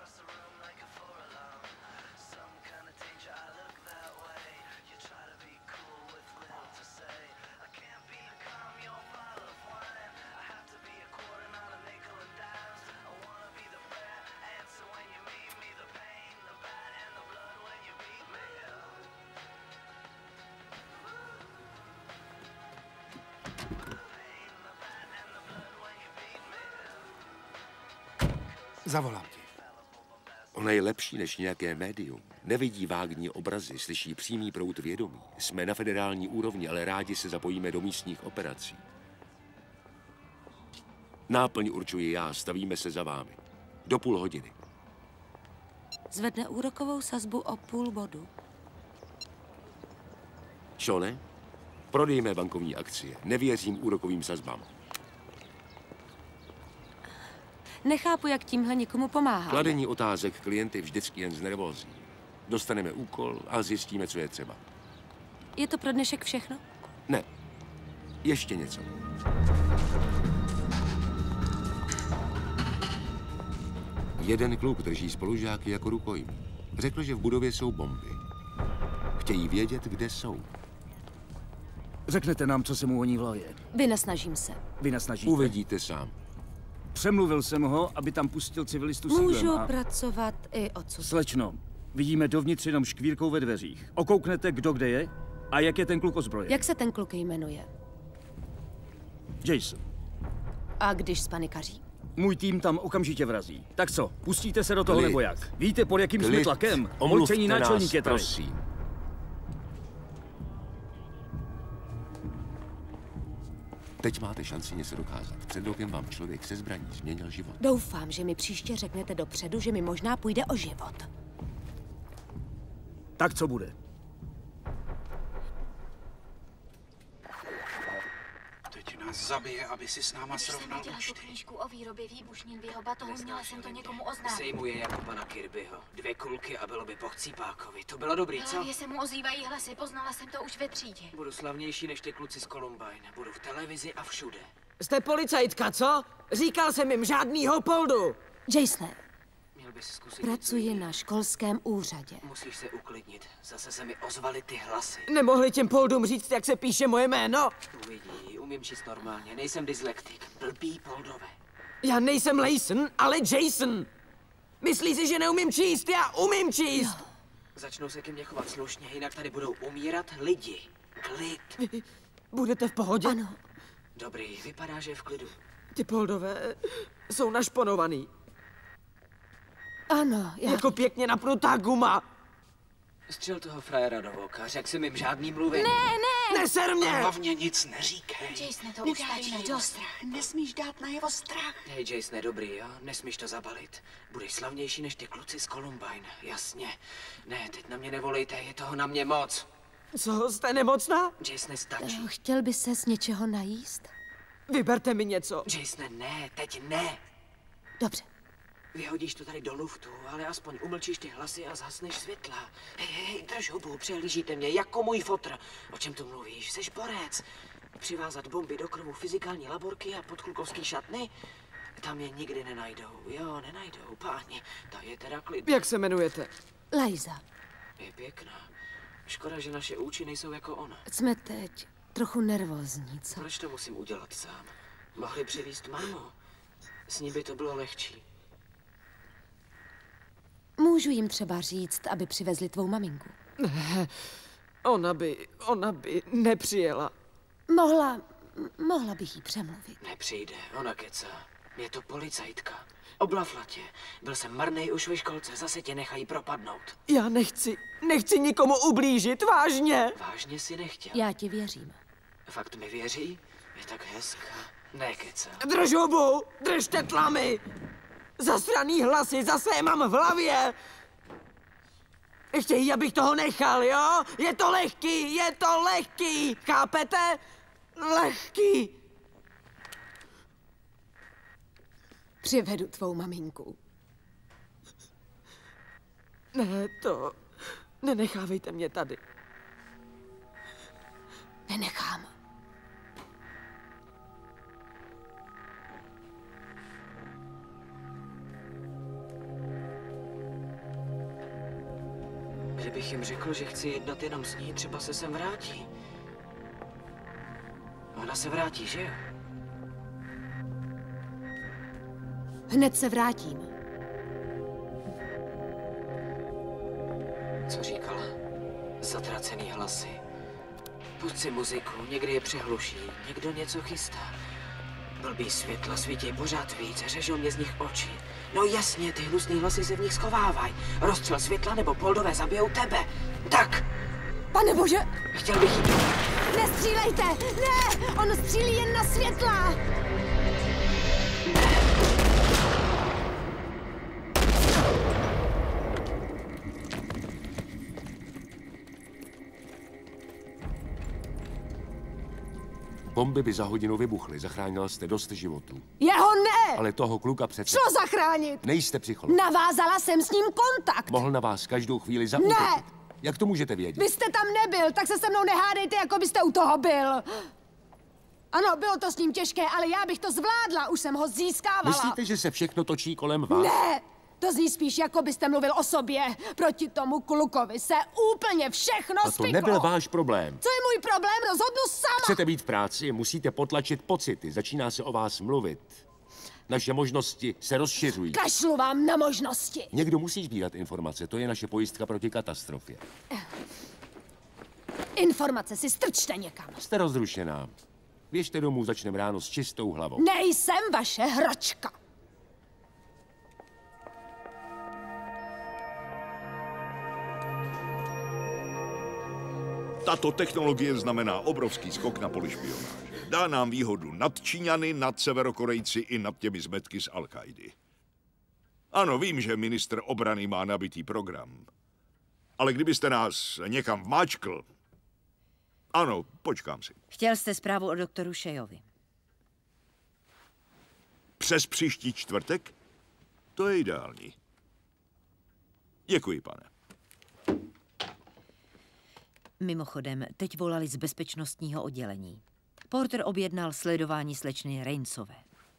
Zavolám ti. Ona je lepší než nějaké médium. Nevidí vágní obrazy, slyší přímý proud vědomí. Jsme na federální úrovni, ale rádi se zapojíme do místních operací. Náplň určuji já, stavíme se za vámi. Do půl hodiny. Zvedne úrokovou sazbu o 0,5 bodu. Šone, prodejme bankovní akcie. Nevěřím úrokovým sazbám. Nechápu, jak tímhle někomu pomáhá. Kladení otázek klienty vždycky jen znervózní. Dostaneme úkol a zjistíme, co je třeba. Je to pro dnešek všechno? Ne. Ještě něco. Jeden kluk drží spolužáky jako rukojmí. Řekl, že v budově jsou bomby. Chtějí vědět, kde jsou. Řeknete nám, co se mu honí v hlavě. Vynasnažím se. Vynasnažíte? Uvidíte sám. Přemluvil jsem ho, aby tam pustil civilistu s jídlem. Můžu pracovat i odsud. Slečno, vidíme dovnitř jenom škvírkou ve dveřích. Okouknete, kdo kde je a jak je ten kluk ozbrojen. Jak se ten kluk jmenuje? Jason. A když spanikaří? Můj tým tam okamžitě vrazí. Tak co, pustíte se do toho Klid. nebo jak? Víte, pod jakým jsme tlakem? Omluvte Policejní náčelník je tady. prosím. Teď máte šanci něco dokázat. Před rokem vám člověk se zbraní změnil život. Doufám, že mi příště řeknete dopředu, že mi možná půjde o život. Tak co bude? Teď nás zabije, aby si s náma srovnal Když jsem účty. tu knížku o výrobě výbušnin v jeho batohu, měla jsem to někomu oznámit. Sejmuje jako pana Kirbyho. 2 kulky a bylo by po chcípákovi. To bylo dobrý, V co? hlavě se mu ozývají hlasy, poznala jsem to už ve třídě. Budu slavnější než ty kluci z Columbine. Budu v televizi a všude. Jste policajtka, co? Říkal jsem jim žádnýho poldu. Jasone, Měl bys zkusit... pracuji na školském úřadě. Musíš se uklidnit. Zase se mi ozvaly ty hlasy. Nemohli těm poldům říct, jak se píše moje jméno? Uvidí, umím číst normálně. Nejsem dyslektik. Blbý poldové. Já nejsem Layson, ale Jason. Myslí si, že neumím číst? Já umím číst. Jo. Začnou se ke mně chovat slušně, jinak tady budou umírat lidi. Klid. Vy budete v pohodě? Ano. Dobrý, vypadá, že je v klidu. Ty poldové jsou našponovaný. Ano, já... Jako pěkně napnutá guma. Střel toho frajera do voka, řekl jsem jim žádný mluvení. Ne! Neser mě! Hlavně nic neříkej. Jasone, to už stačí dost. Nesmíš dát na jeho strach. Hej, Jasone, dobrý, jo? Nesmíš to zabalit. Budeš slavnější než ty kluci z Columbine, jasně. Ne, teď na mě nevolejte, je toho na mě moc. Co, jste nemocná? Jasone, stačí. Chtěl by ses něčeho najíst? Vyberte mi něco. Jasone, ne, teď ne. Dobře. Vyhodíš to tady do luftu, ale aspoň umlčíš ty hlasy a zhasneš světla. Hej, drž hubu, přehlížíte mě jako můj fotr. O čem tu mluvíš? Jseš borec. Přivázat bomby do krovu fyzikální laborky a podklukovský šatny? Tam je nikdy nenajdou. Jo, nenajdou, páni. Ta je teda klid. Jak se jmenujete? Liza. Je pěkná. Škoda, že naše úči nejsou jako ona. Jsme teď trochu nervózní, co? Proč to musím udělat sám? Mohli přivízt mámu. S ní by to bylo lehčí. Můžu jim třeba říct, aby přivezli tvou maminku? Ne, ona by nepřijela. Mohla bych jí přemluvit. Nepřijde, ona kecá. Je to policajtka. Oblafla tě. Byl jsem marnej už ve školce, zase tě nechají propadnout. Já nechci nikomu ublížit, vážně. Vážně si nechtěl. Já ti věřím. Fakt mi věří? Je tak hezká. Nekecá. Drž hubu, držte tlamy. Zasraný hlasy, zase je mám v hlavě. Chtějí, abych toho nechal, jo? Je to lehký, chápete? Lehký. Přivedu tvou maminku. Ne, nenechávejte mě tady. Nenechám. Kdybych jim řekl, že chci jednat jenom s ní, třeba se sem vrátí. Ona se vrátí, že jo? Hned se vrátím. Co říkala? Zatracený hlasy. Pusť si muziku, někdy je přehluší, někdo něco chystá. Blbý světla svítí pořád víc, řežou mě z nich oči. No jasně, ty hnusný hlasy se v nich schovávají. Rozstřel světla nebo poldové zabijou tebe. Tak! Pane bože! Chtěl bych jít. Nestřílejte! Ne! On střílí jen na světla! Bomby by za hodinu vybuchly, zachránila jste dost životů. Jeho ne! Ale toho kluka přece... Šlo zachránit! Nejste psycholog. Navázala jsem s ním kontakt! Mohl na vás každou chvíli zaútočit. Ne! Jak to můžete vědět? Vy jste tam nebyl, tak se mnou nehádejte, jako byste u toho byl. Ano, bylo to s ním těžké, ale já bych to zvládla, už jsem ho získávala. Myslíte, že se všechno točí kolem vás? Ne! To zní spíš, jako byste mluvil o sobě. Proti tomu klukovi se úplně všechno A to spiklo. nebyl váš problém. Co je můj problém? Rozhodnu sama. Chcete být v práci, musíte potlačit pocity. Začíná se o vás mluvit. Naše možnosti se rozšiřují. Kašlu vám na možnosti. Někdo musí sbírat informace, to je naše pojistka proti katastrofě. Informace si strčte někam. Jste rozrušená. Běžte domů, začneme ráno s čistou hlavou. Nejsem vaše hračka. Tato technologie znamená obrovský skok na poli špionáže. Dá nám výhodu nad Číňany, nad Severokorejci i nad těmi zmetky z Al-Kaidy. Ano, vím, že ministr obrany má nabitý program. Ale kdybyste nás někam vmáčkl... Ano, počkám si. Chtěl jste zprávu o doktoru Sheaovi. Přes příští čtvrtek? To je ideální. Děkuji, pane. Mimochodem, teď volali z bezpečnostního oddělení. Porter objednal sledování slečny Rainsové.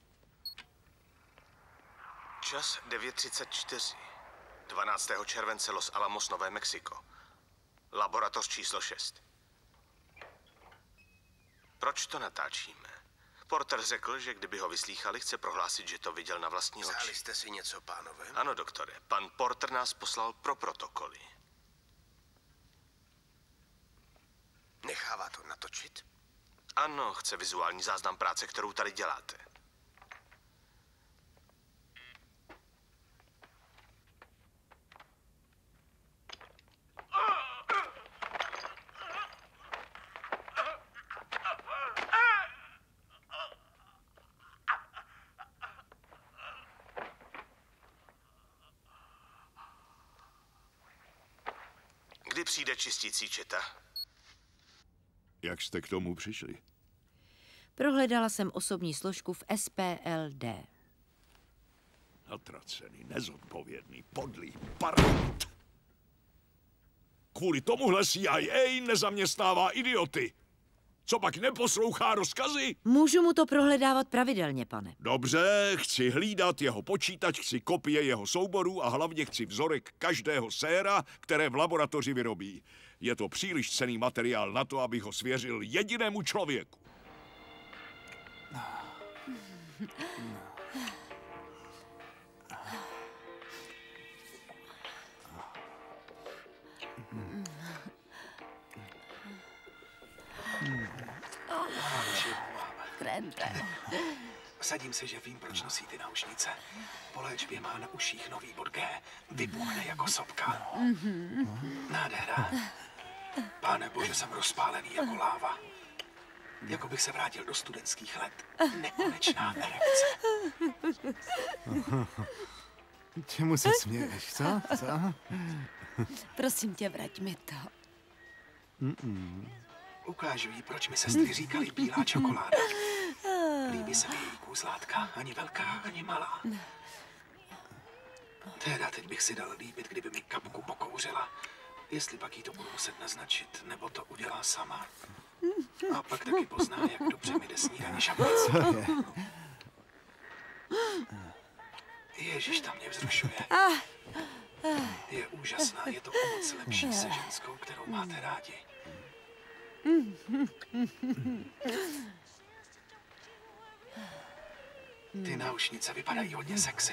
Čas 9:34. 12. července Los Alamos, Nové Mexiko. Laboratoř číslo 6. Proč to natáčíme? Porter řekl, že kdyby ho vyslýchali, chce prohlásit, že to viděl na vlastní oči. Vzali jste si něco, pánové? Ano, doktore. Pan Porter nás poslal pro protokoly. Nechává to natočit? Ano, chce vizuální záznam práce, kterou tady děláte. přijde čistící četa? Jak jste k tomu přišli? Prohledala jsem osobní složku v SPLD. Natracený, nezodpovědný, podlý paranoid. Kvůli tomuhle CIA nezaměstnává idioty. Co pak neposlouchá rozkazy? Můžu mu to prohledávat pravidelně, pane. Dobře, chci hlídat jeho počítač, chci kopie jeho souborů a hlavně chci vzorek každého séra, které v laboratoři vyrobí. Je to příliš cenný materiál na to, abych ho svěřil jedinému člověku. Krente. Vsadím se, že vím, proč nosí ty náušnice. Po léčbě má na uších nový bod G. Vybuchne jako sopka. Nádhera. Pane bože, jsem rozpálený jako láva. Jako bych se vrátil do studentských let. Nekonečná erekce. Čemu se směješ, co? Prosím tě, vrať mi to. Ukážu jí, proč mi sestry říkali bílá čokoláda. Líbí se mi její kůzlátka, ani velká, ani malá. Teda teď bych si dal líbit, kdyby mi kapku pokouřila. Jestli pak jí to budu muset naznačit, nebo to udělá sama. A pak taky pozná, jak dobře mi jde snídaní šampac. Ježiš, tam mě vzrušuje. Je úžasná, je to o moc lepší se ženskou, kterou máte rádi. Ty náušnice vypadají hodně sexy.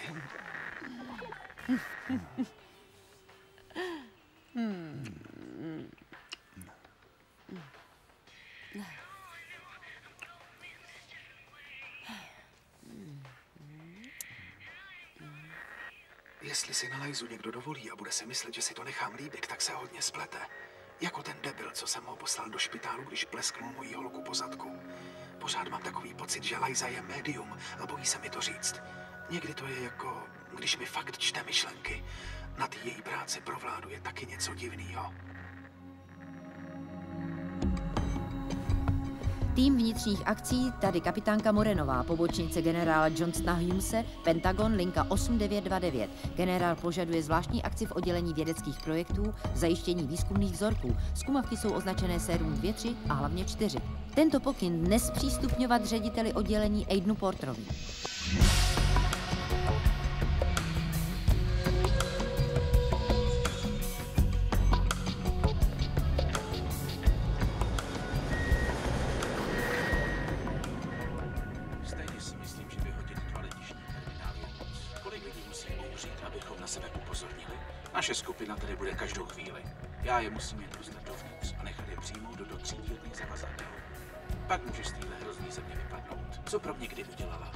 Jestli si na Lajzu někdo dovolí a bude si myslet, že si to nechám líbit, tak se hodně splete. Jako ten debil, co jsem ho poslal do špitálu, když plesknul mojí holku po zadku. Pořád mám takový pocit, že Lajza je médium a bojí se mi to říct. Někdy to je jako, když mi fakt čte myšlenky. Na té její práci provláduje taky něco divného. Tým vnitřních akcí, tady kapitánka Morenová, pobočnice generála Johnsona Humese, Pentagon, linka 8929. Generál požaduje zvláštní akci v oddělení vědeckých projektů, zajištění výzkumných vzorků. Zkumavky jsou označené sérům 2, 3 a hlavně 4. Tento pokyn nespřístupňovat řediteli oddělení Aidenu Porterovi. Naše skupina tady bude každou chvíli. Já je musím jen dostat dovnitř a nechat je přijmout do 3dílných zavazadel. Pak můžeš z téhle hrozný země vypadnout. Co pro mě kdy udělala?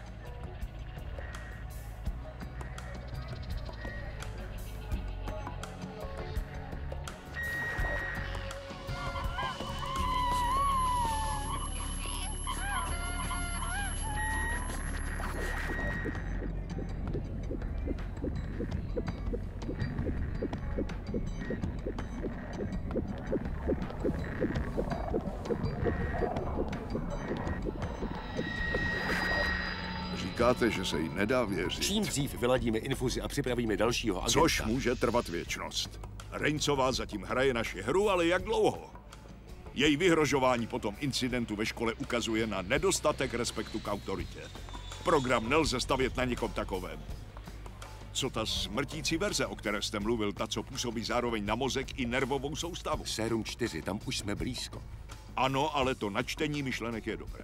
Říkáte, že se jí nedá věřit. Čím dřív vyladíme infuzi a připravíme dalšího agenta. Což může trvat věčnost. Reincová zatím hraje naši hru, ale jak dlouho? Její vyhrožování po tom incidentu ve škole ukazuje na nedostatek respektu k autoritě. Program nelze stavět na někom takovém. Co ta smrtící verze, o které jste mluvil, ta, co působí zároveň na mozek i nervovou soustavu? Sérum 4, tam už jsme blízko. Ano, ale to načtení myšlenek je dobré.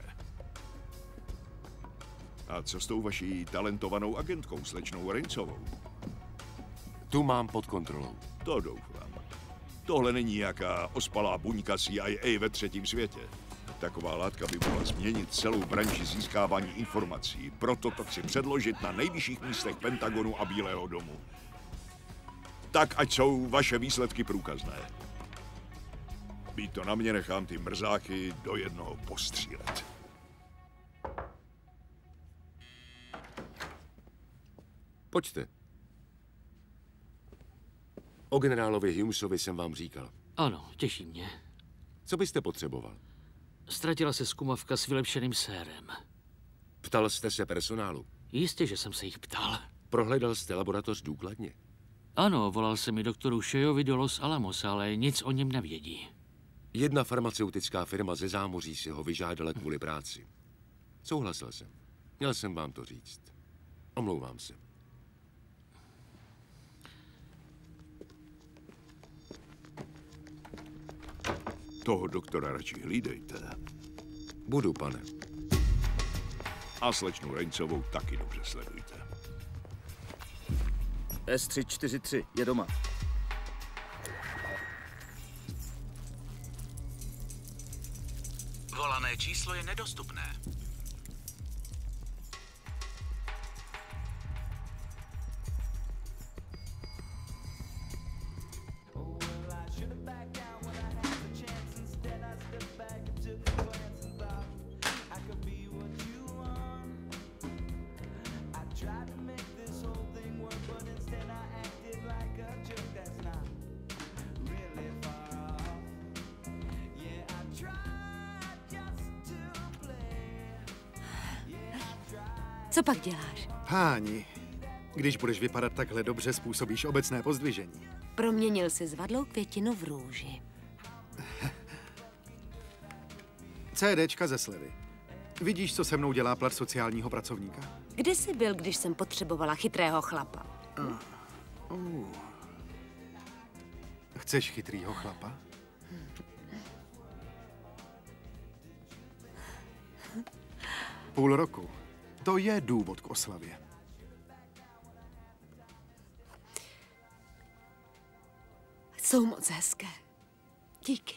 A co s tou vaší talentovanou agentkou, slečnou Reincovou? Tu mám pod kontrolou. To doufám. Tohle není nějaká ospalá buňka CIA ve třetím světě. Taková látka by mohla změnit celou branži získávání informací. Proto to chci předložit na nejvyšších místech Pentagonu a Bílého domu. Tak, ať jsou vaše výsledky průkazné. Být to na mě, nechám ty mrzáky do jednoho postřílet. Pojďte. O generálovi Humesovi jsem vám říkal. Ano, těší mě. Co byste potřeboval? Ztratila se zkumavka s vylepšeným sérem. Ptal jste se personálu? Jistě, že jsem se jich ptal. Prohledal jste laboratoř důkladně? Ano, volal jsem mi doktoru Sheovi do Los Alamos, ale nic o něm nevědí. Jedna farmaceutická firma ze zámoří si ho vyžádala kvůli práci. Souhlasil jsem. Měl jsem vám to říct. Omlouvám se. Toho doktora radši hlídejte. Budu, pane. A slečnu Reincovou taky dobře sledujte. S343 je doma. Volané číslo je nedostupné. Co pak děláš? Páni, když budeš vypadat takhle dobře, způsobíš obecné pozdvižení. Proměnil si zvadlou květinu v růži. CDčka ze slevy. Vidíš, co se mnou dělá plat sociálního pracovníka? Kde jsi byl, když jsem potřebovala chytrého chlapa? Chceš chytrýho chlapa? Půl roku. To je důvod k oslavě. Jsou moc hezké. Díky.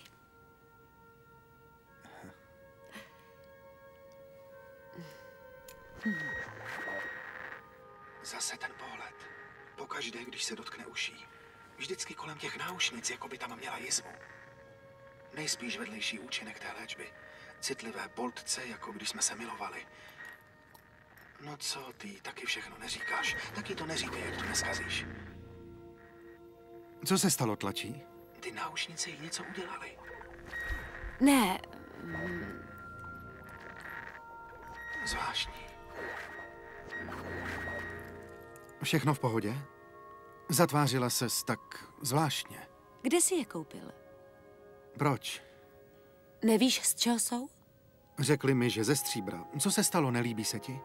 Zase ten pohled. Pokaždé, když se dotkne uší. Vždycky kolem těch náušnic, jako by tam měla jizvu. Nejspíš vedlejší účinek té léčby. Citlivé boltce, jako když jsme se milovali. No co, ty taky všechno neříkáš. Taky to neříkej, jak to neskazíš. Co se stalo, tlačí? Ty náušnice jí něco udělali. Ne. Zvláštní. Všechno v pohodě? Zatvářila ses tak zvláštně. Kde jsi je koupil? Proč? Nevíš, z čeho jsou? Řekli mi, že ze stříbra. Co se stalo, nelíbí se ti?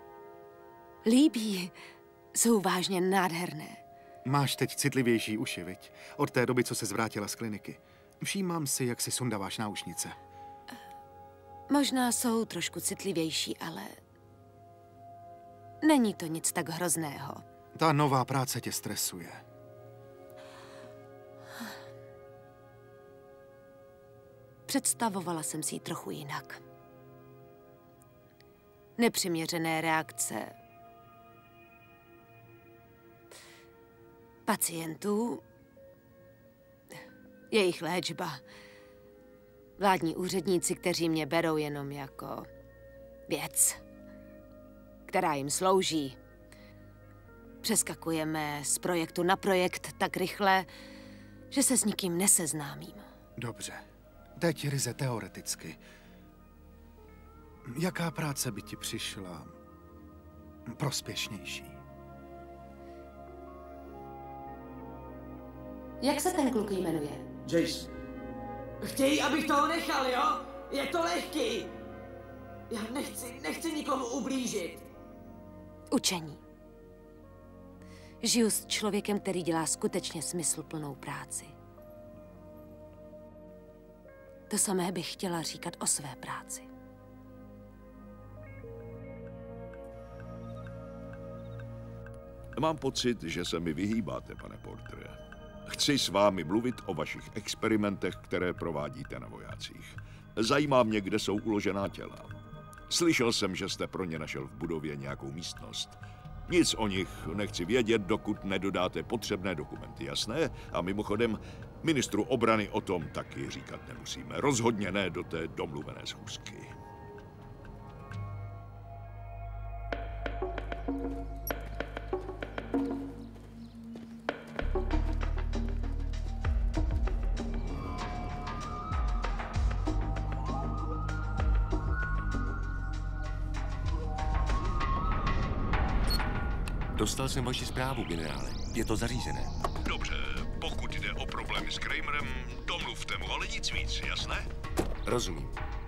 Líbí. Jsou vážně nádherné. Máš teď citlivější uši, viď? Od té doby, co se zvrátila z kliniky. Všímám si, jak si sundáváš náušnice. Možná jsou trošku citlivější, ale není to nic tak hrozného. Ta nová práce tě stresuje. Představovala jsem si ji trochu jinak. Nepřiměřené reakce pacientů, jejich léčba, vládní úředníci, kteří mě berou jenom jako věc, která jim slouží. Přeskakujeme z projektu na projekt tak rychle, že se s nikým neseznámím. Dobře. Teď ryze teoreticky. Jaká práce by ti přišla prospěšnější? Jak se ten kluk jmenuje? Jason. Chtějí, abych toho nechal, jo? Je to lehký. Já nechci nikomu ublížit. Učení. Žiju s člověkem, který dělá skutečně smysluplnou práci. To samé bych chtěla říkat o své práci. Mám pocit, že se mi vyhýbáte, pane Portere. Chci s vámi mluvit o vašich experimentech, které provádíte na vojácích. Zajímá mě, kde jsou uložená těla. Slyšel jsem, že jste pro ně našel v budově nějakou místnost. Nic o nich nechci vědět, dokud nedodáte potřebné dokumenty, jasné? A mimochodem, ministru obrany o tom taky říkat nemusíme. Rozhodně ne do té domluvené schůzky. Dostal jsem vaši zprávu, generále. Je to zařízené. Dobře, pokud jde o problémy s Kramerem, domluvte mu, ale nic víc, jasné? Rozumím.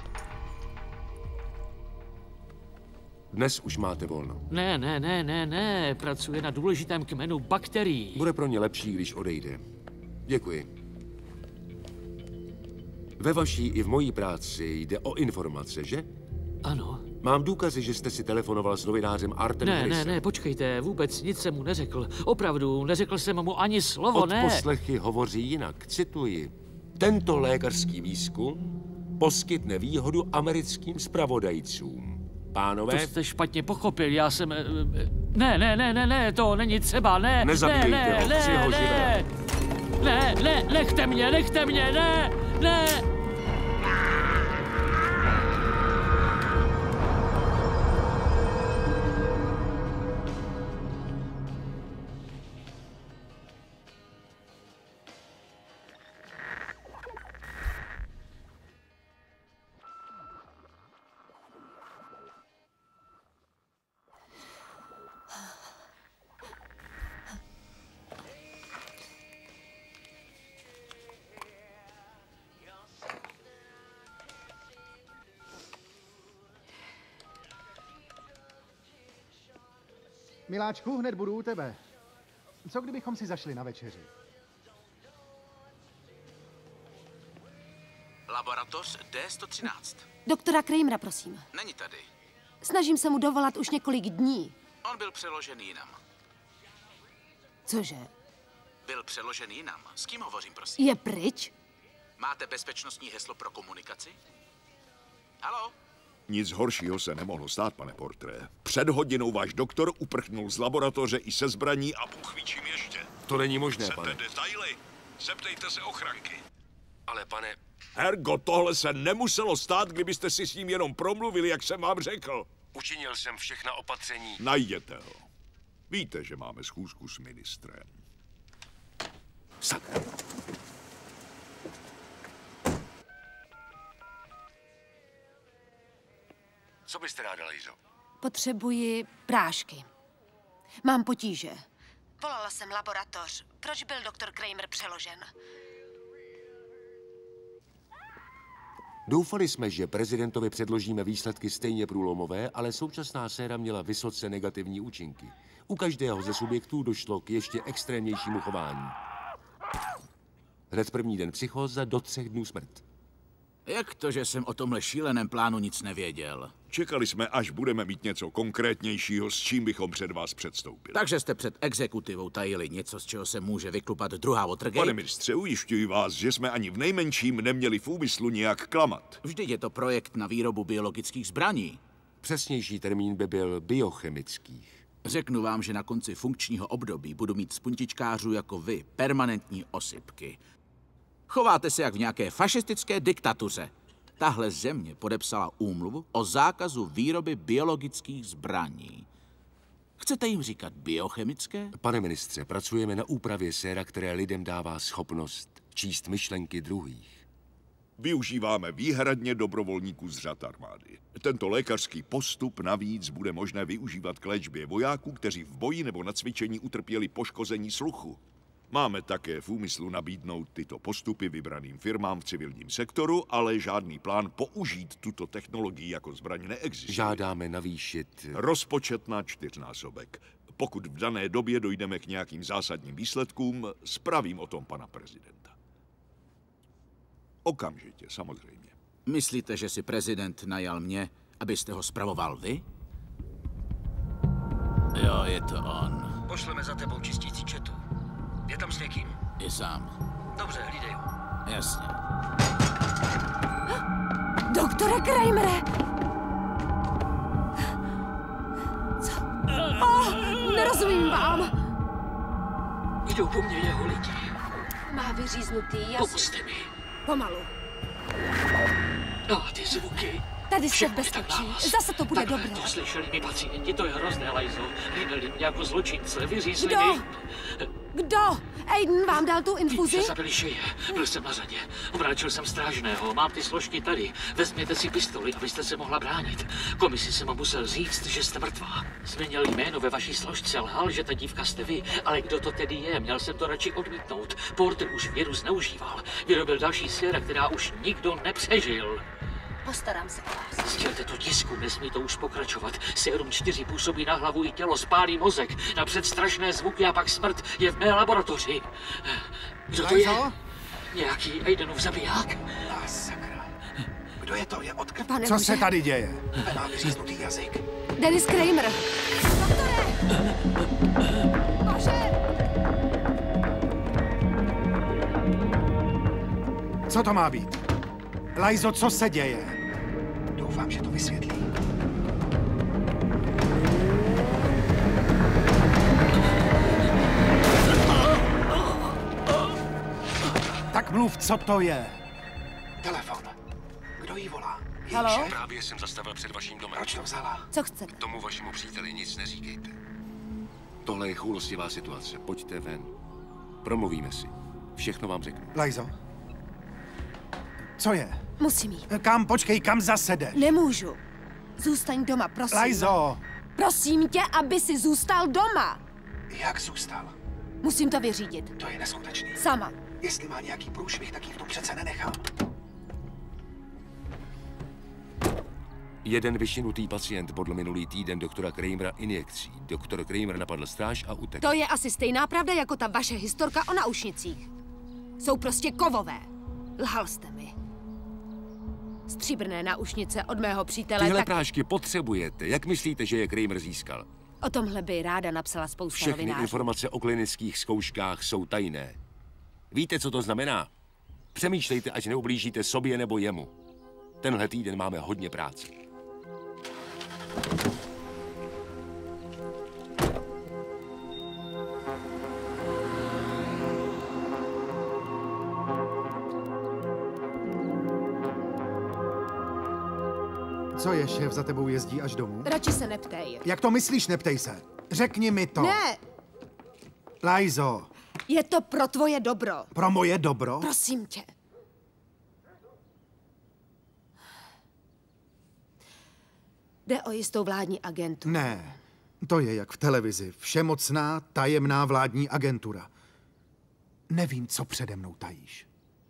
Dnes už máte volno. Ne. Pracuje na důležitém kmenu bakterií. Bude pro ně lepší, když odejde. Děkuji. Ve vaší i v mojí práci jde o informace, že? Ano. Mám důkazy, že jste si telefonoval s novinářem Artem Harrisem. Ne, počkejte, vůbec nic jsem mu neřekl. Opravdu, neřekl jsem mu ani slovo, ne. Odposlechy hovoří jinak, cituji. Tento lékařský výzkum poskytne výhodu americkým zpravodajcům. Pánové... To jste špatně pochopil, já jsem... Ne, to není třeba, ne. Nezabijte ho, chci ho živé. Ne, nechte mě, ne. Miláčku, hned budu u tebe. Co kdybychom si zašli na večeři? Laboratoř D113. Doktora Kramera, prosím. Není tady. Snažím se mu dovolat už několik dní. On byl přeložen jinam. Cože? Byl přeložen jinam. S kým hovořím, prosím? Je pryč? Máte bezpečnostní heslo pro komunikaci? Haló? Nic horšího se nemohlo stát, pane Portre. Před hodinou váš doktor uprchnul z laboratoře i se zbraní a uchvíčím ještě. To není možné, Chcete pane. detaily? Zeptejte se ochranky. Ale pane... Hergo, tohle se nemuselo stát, kdybyste si s ním jenom promluvili, jak jsem vám řekl. Učinil jsem všechna opatření. Najděte ho. Víte, že máme schůzku s ministrem. Sakra. Co byste ráda, Lizo? Potřebuji prášky. Mám potíže. Volala jsem laboratoř. Proč byl doktor Kramer přeložen? Doufali jsme, že prezidentovi předložíme výsledky stejně průlomové, ale současná séra měla vysoce negativní účinky. U každého ze subjektů došlo k ještě extrémnějšímu chování. Hned první den psychóza, do 3 dnů smrt. Jak to, že jsem o tomhle šíleném plánu nic nevěděl? Čekali jsme, až budeme mít něco konkrétnějšího, s čím bychom před vás předstoupili. Takže jste před exekutivou tajili něco, z čeho se může vyklupat druhá Watergate? Pane ministře, ujišťuji vás, že jsme ani v nejmenším neměli v úmyslu nějak klamat. Vždyť je to projekt na výrobu biologických zbraní. Přesnější termín by byl biochemických. Řeknu vám, že na konci funkčního období budu mít z puntičkářů jako vy permanentní osypky. Chováte se jak v nějaké fašistické diktatuře. Tahle země podepsala úmluvu o zákazu výroby biologických zbraní. Chcete jim říkat biochemické? Pane ministře, pracujeme na úpravě séra, které lidem dává schopnost číst myšlenky druhých. Využíváme výhradně dobrovolníků z řad armády. Tento lékařský postup navíc bude možné využívat k léčbě vojáků, kteří v boji nebo na cvičení utrpěli poškození sluchu. Máme také v úmyslu nabídnout tyto postupy vybraným firmám v civilním sektoru, ale žádný plán použít tuto technologii jako zbraň neexistuje. Žádáme navýšit... Rozpočet na 4násobek. Pokud v dané době dojdeme k nějakým zásadním výsledkům, spravím o tom pana prezidenta. Okamžitě, samozřejmě. Myslíte, že si prezident najal mě, abyste ho spravoval vy? Jo, je to on. Pošleme za tebou čistící četu. Je tam s někým? Je sám. Dobře, hlídej ho. Jasně. Doktore Kramere! Co? Nerozumím vám. Jdou po mně jeho lidi. Má vyříznutý jazyk. Pomozte mi. Pomalu. Ty zvuky. Tady jste v bezpečí. Zase to bude dobré. To slyšeli mi pacienti, to je hrozné, Lajzo. Hlídali mě jako zločince, vyřízli Kdo? mi. Kdo? Aiden vám dal tu infuzi? Tím, že zabili Šeje. Byl jsem na řadě. Obráčil jsem strážného. Mám ty složky tady. Vezměte si pistoli, abyste se mohla bránit. Komisi jsem mu musel říct, že jste mrtvá. Změnil jméno ve vaší složce, lhal, že ta dívka jste vy. Ale kdo to tedy je? Měl jsem to radši odmítnout. Porter už věru zneužíval. Vyrobil další séra, která už nikdo nepřežil. Postarám se o vás. Sdělte to tisku, nesmí to už pokračovat. Sérum 4 působí na hlavu i tělo, spálí mozek. Napřed strašné zvuky a pak smrt je v mé laboratoři. Kdo to je? Nějaký Aidenův zabiják? Sakra. Kdo je to? Je odkryt? Co se tady děje? Má vyříznutý jazyk. Dennis Kramer. Doktore! Bože! Co to má být? Lajzo, co se děje? Doufám, že to vysvětlí. Tak mluv, co to je? Telefon. Kdo jí volá? Haló? Právě jsem zastavil před vaším domem. Proč to vzala? Co chcete? Tomu vašemu příteli nic neříkejte. Tohle je choulostivá situace. Pojďte ven. Promluvíme si. Všechno vám řeknu. Lajzo? Co je? Musím jít. Kam? Počkej, kam zase jdeš? Nemůžu. Zůstaň doma, prosím. Lajzo! Prosím tě, aby si zůstal doma. Jak zůstal? Musím to vyřídit. To je neskutečný. Sama. Jestli má nějaký průšvih, tak ji v tom přece nenechám. Jeden vyšinutý pacient podle minulý týden doktora Kramera injekcí. Doktor Kramer napadl stráž a utekl. To je asi stejná pravda jako ta vaše historka o naušnicích. Jsou prostě kovové. Lhal jste mi. Stříbrné náušnice od mého přítele. Tyhle prášky potřebujete. Jak myslíte, že je Kramer získal? O tomhle by ráda napsala spousta Všechny novinářů. informace o klinických zkouškách jsou tajné. Víte, co to znamená? Přemýšlejte, ať neublížíte sobě nebo jemu. Tenhle týden máme hodně práce. Co je, šéf za tebou jezdí až domů? Radši se neptej. Jak to myslíš, neptej se. Řekni mi to. Ne! Lajzo. Je to pro tvoje dobro. Pro moje dobro? Prosím tě. Jde o jistou vládní agenturu. Ne, to je jak v televizi. Všemocná, tajemná vládní agentura. Nevím, co přede mnou tajíš.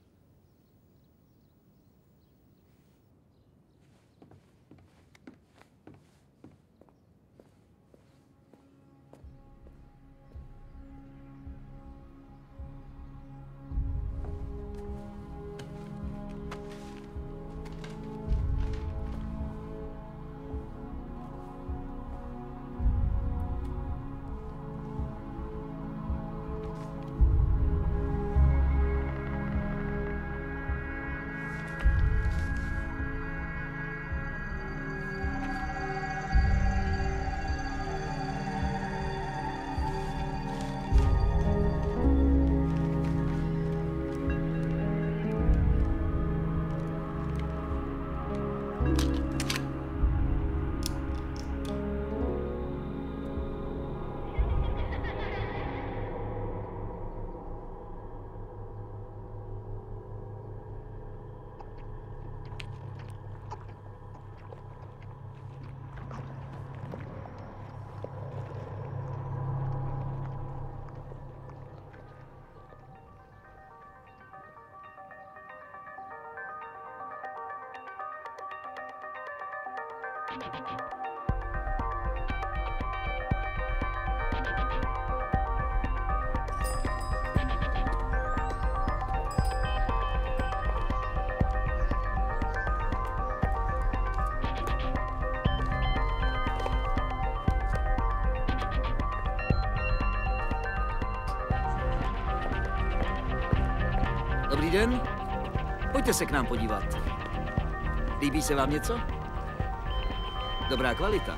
Dobrý den. Pojďte se k nám podívat. Líbí se vám něco? Dobrá kvalita.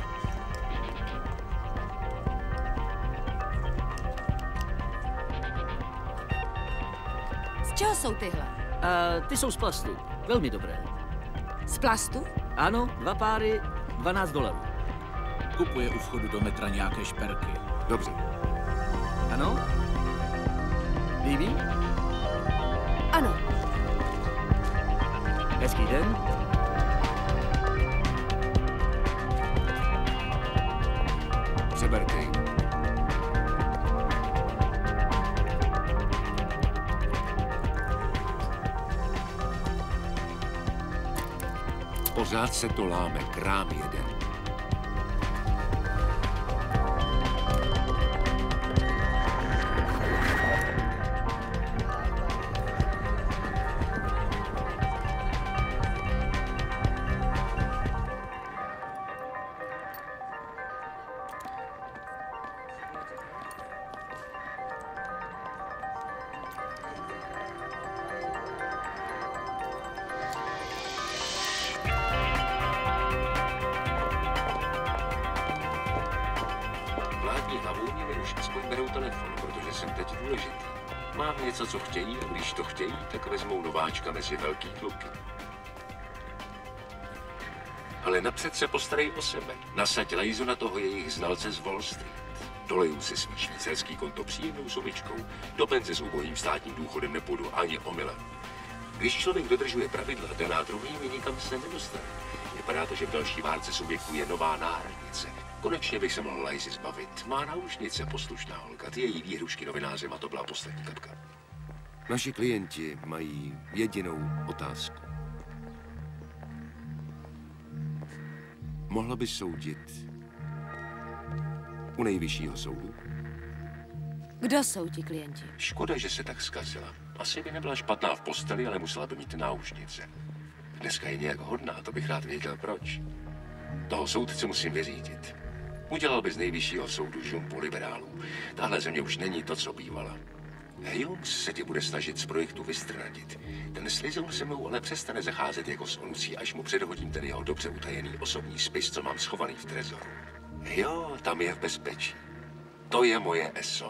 Z čeho jsou tyhle? Ty jsou z plastu. Velmi dobré. Z plastu? Ano, 2 páry, $12. Kupuje u vchodu do metra nějaké šperky. Dobře. Ano? Líbí? Ano. Hezký den. Přeberte ji. Pořád se to láme, krám jeden. Co chtějí, a když to chtějí, tak vezmou nováčka mezi velký kluky. Ale napřed se postarej o sebe. Nasaď Lajzu na toho jejich znalce z Wall Street. Doleju si svý švýcarský konto příjemnou sumičkou. Do penze s ubohým státním důchodem nepůjdu ani omylem. Když člověk dodržuje pravidla daná druhými, nikam se nedostane. Vypadá to, že v další válce subjektů je nová náhradnice. Konečně bych se mohl Lajzy zbavit. Má náušnice, poslušná holka. Ty její výhrušky novinářem a to byla poslední kapka. Naši klienti mají jedinou otázku. Mohla by soudit u nejvyššího soudu? Kdo jsou ti klienti? Škoda, že se tak zkazila. Asi by nebyla špatná v posteli, ale musela by mít náušnice. Dneska je nějak hodná, to bych rád věděl proč. Toho soudce musím vyřídit. Udělal by z nejvyššího soudu žumpu liberálů. Tahle země už není to, co bývala. Humes se tě bude snažit z projektu vystrnadit. Ten Slizl se mnou ale přestane zacházet jako s onucí, až mu předhodím ten jeho dobře utajený osobní spis, co mám schovaný v trezoru. Jo, tam je v bezpečí. To je moje ESO.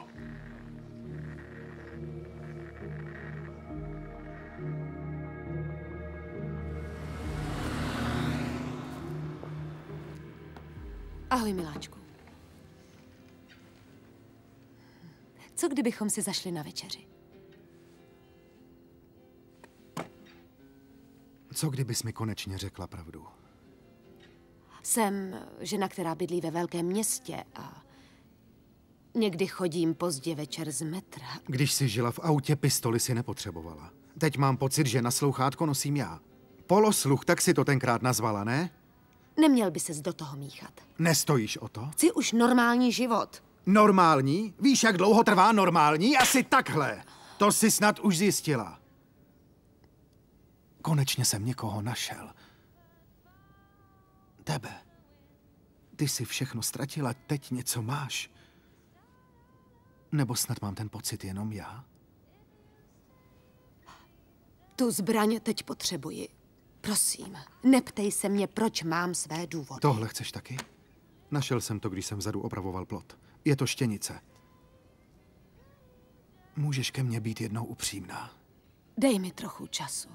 Ahoj, miláčku. Co kdybychom si zašli na večeři? Co kdybys mi konečně řekla pravdu? Jsem žena, která bydlí ve velkém městě a někdy chodím pozdě večer z metra. Když jsi žila v autě, pistoli si nepotřebovala. Teď mám pocit, že na slouchátko nosím já. Polosluch, tak si to tenkrát nazvala, ne? Neměl by ses do toho míchat. Nestojíš o to? Chci už normální život. Normální? Víš, jak dlouho trvá normální? Asi takhle. To si snad už zjistila. Konečně jsem někoho našel. Tebe. Ty jsi všechno ztratila, teď něco máš. Nebo snad mám ten pocit jenom já? Tu zbraň teď potřebuji. Prosím, neptej se mě, proč mám své důvody. Tohle chceš taky? Našel jsem to, když jsem vzadu opravoval plot. Je to štěnice. Můžeš ke mně být jednou upřímná. Dej mi trochu času.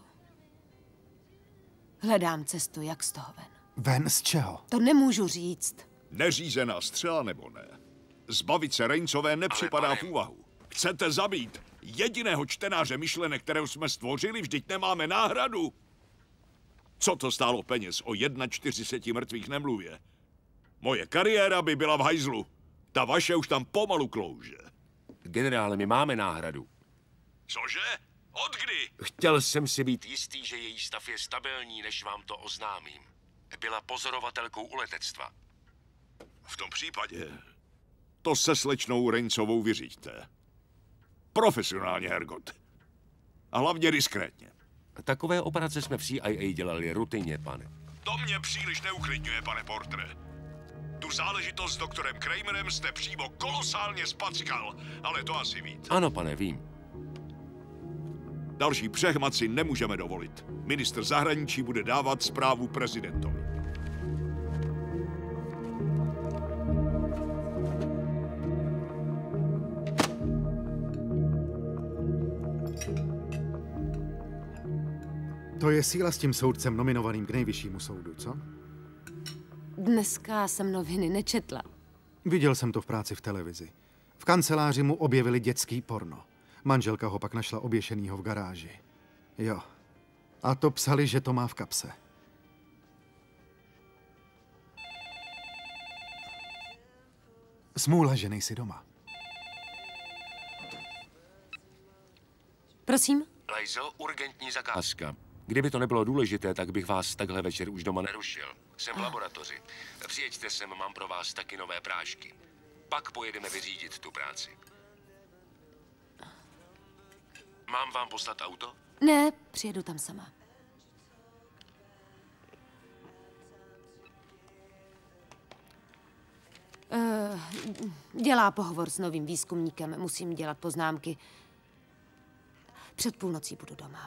Hledám cestu, jak z toho ven. Ven z čeho? To nemůžu říct. Neřízená střela nebo ne? Zbavit se Raincové nepřipadá v úvahu. Chcete zabít jediného čtenáře myšlenek, kterého jsme stvořili? Vždyť nemáme náhradu. Co to stálo peněz? O 41 mrtvých nemluvě. Moje kariéra by byla v hajzlu. Ta vaše už tam pomalu klouže. Generále, my máme náhradu. Cože? Od kdy? Chtěl jsem si být jistý, že její stav je stabilní, než vám to oznámím. Byla pozorovatelkou u letectva. V tom případě to se slečnou Raincovou vyřiďte. Profesionálně, Hergot. A hlavně diskrétně. Takové operace jsme v CIA dělali rutině, pane. To mě příliš neuklidňuje, pane Portere. Tu záležitost s doktorem Kramerem jste přímo kolosálně spackal, ale to asi víte. Ano, pane, vím. Další přehmat si nemůžeme dovolit. Ministr zahraničí bude dávat zprávu prezidentovi. To je síla s tím soudcem nominovaným k nejvyššímu soudu, co? Dneska jsem noviny nečetla. Viděl jsem to v práci v televizi. V kanceláři mu objevili dětský porno. Manželka ho pak našla oběšenýho v garáži. Jo. A to psali, že to má v kapse. Smůla, že nejsi doma. Prosím? Lajzo, urgentní zakázka. Kdyby to nebylo důležité, tak bych vás takhle večer už doma nerušil. Jsem v laboratoři. Přijeďte sem, mám pro vás taky nové prášky. Pak pojedeme vyřídit tu práci. Mám vám poslat auto? Ne, přijedu tam sama. Dělá pohovor s novým výzkumníkem, musím dělat poznámky. Před půlnocí budu doma.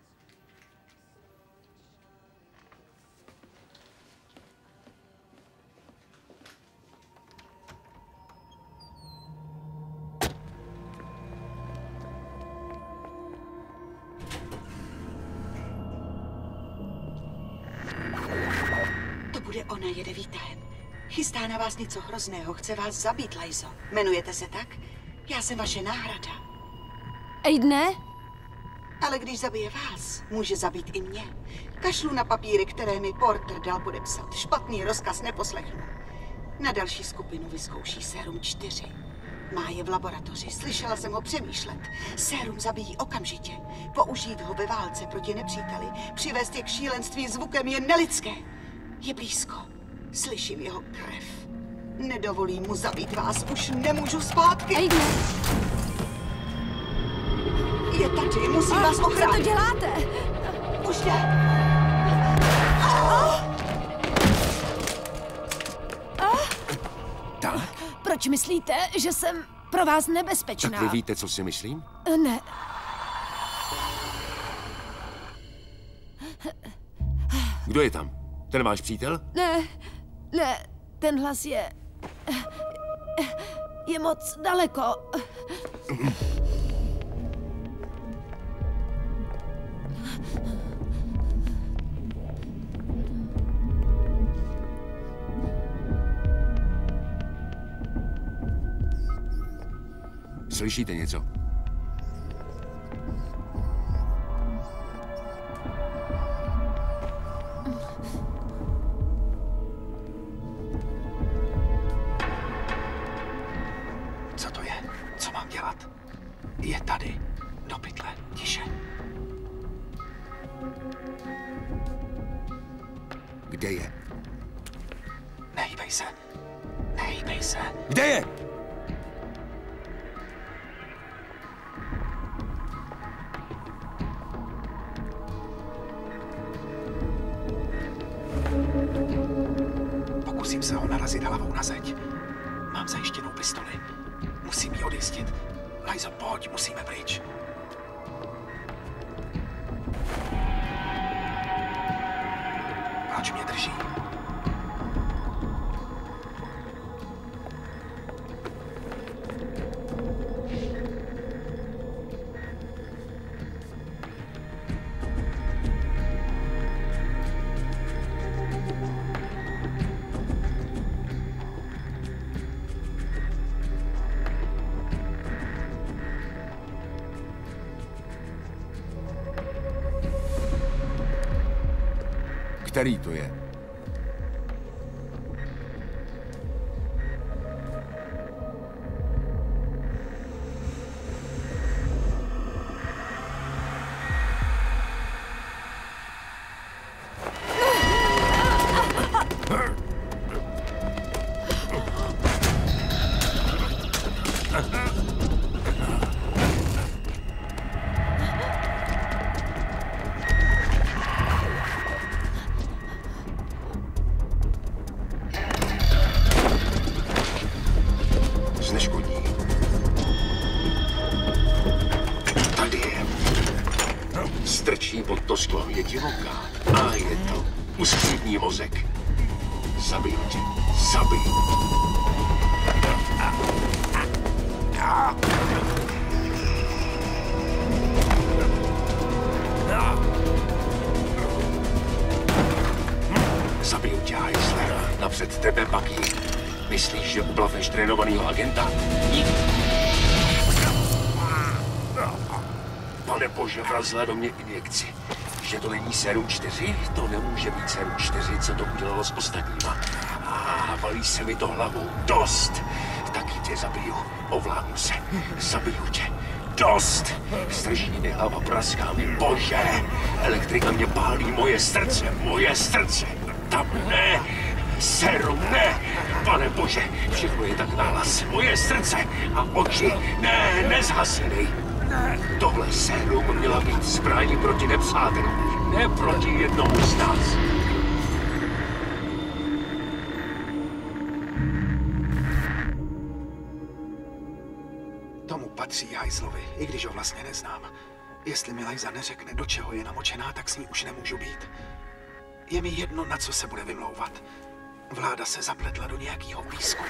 To bude ona, jede vítem. Chystá na vás něco hrozného, chce vás zabít, Lajzo. Jmenujete se tak? Já jsem vaše náhrada. Aidene? Ale když zabije vás, může zabít i mě. Kašlu na papíry, které mi Porter dal podepsat. Špatný rozkaz neposlechnu. Na další skupinu vyzkouší sérum 4. Má je v laboratoři, slyšela jsem ho přemýšlet. Sérum zabíjí okamžitě. Použít ho ve válce proti nepříteli, přivést je k šílenství zvukem je nelidské. Je blízko. Slyším jeho krev. Nedovolím mu zabít vás, už nemůžu zpátky. Aidene. Je tady, musím vás ochránit. Co to děláte? Už jde. Tak? Proč myslíte, že jsem pro vás nebezpečná? Tak vy víte, co si myslím? Ne. Kdo je tam? Ten váš přítel? Ne, ten hlas je moc daleko. Slyšíte něco? Co to je? Co mám dělat? Je tady. Do pytle. Tiše. Kde je? Nehýbej se. Nehýbej se. Kde je? Pokusím se ho narazit hlavou na zeď. Mám zajištěnou pistoli. Musím ji odjistit. Lajzo, pojď, musíme pryč. Proč mě drží? Který to je? Myslíš, že uplavneš trénovanýho agenta? Pane bože, vrazila do mě injekci. Že to není sérum 4? To nemůže být sérum 4, co to udělalo s ostatníma. Valí se mi to hlavou. Dost! Taky tě zabiju. Ovládnu se. Zabiju tě. Dost! Strží mi hlava, praská mi. Bože! Elektrika mě pálí moje srdce. Moje srdce! Tam ne! Sérum ne! Pane bože, všechno je tak nahlas. Moje srdce a oči. Ne, nezhasnej. Tohle sérum měla být zbraní proti nepřátelům, ne proti jednomu z nás. Tomu patří Hajzlovi, i když ho vlastně neznám. Jestli mi Liza neřekne, do čeho je namočená, tak s ní už nemůžu být. Je mi jedno, na co se bude vymlouvat. Vláda se zapletla do nějakého výzkumu.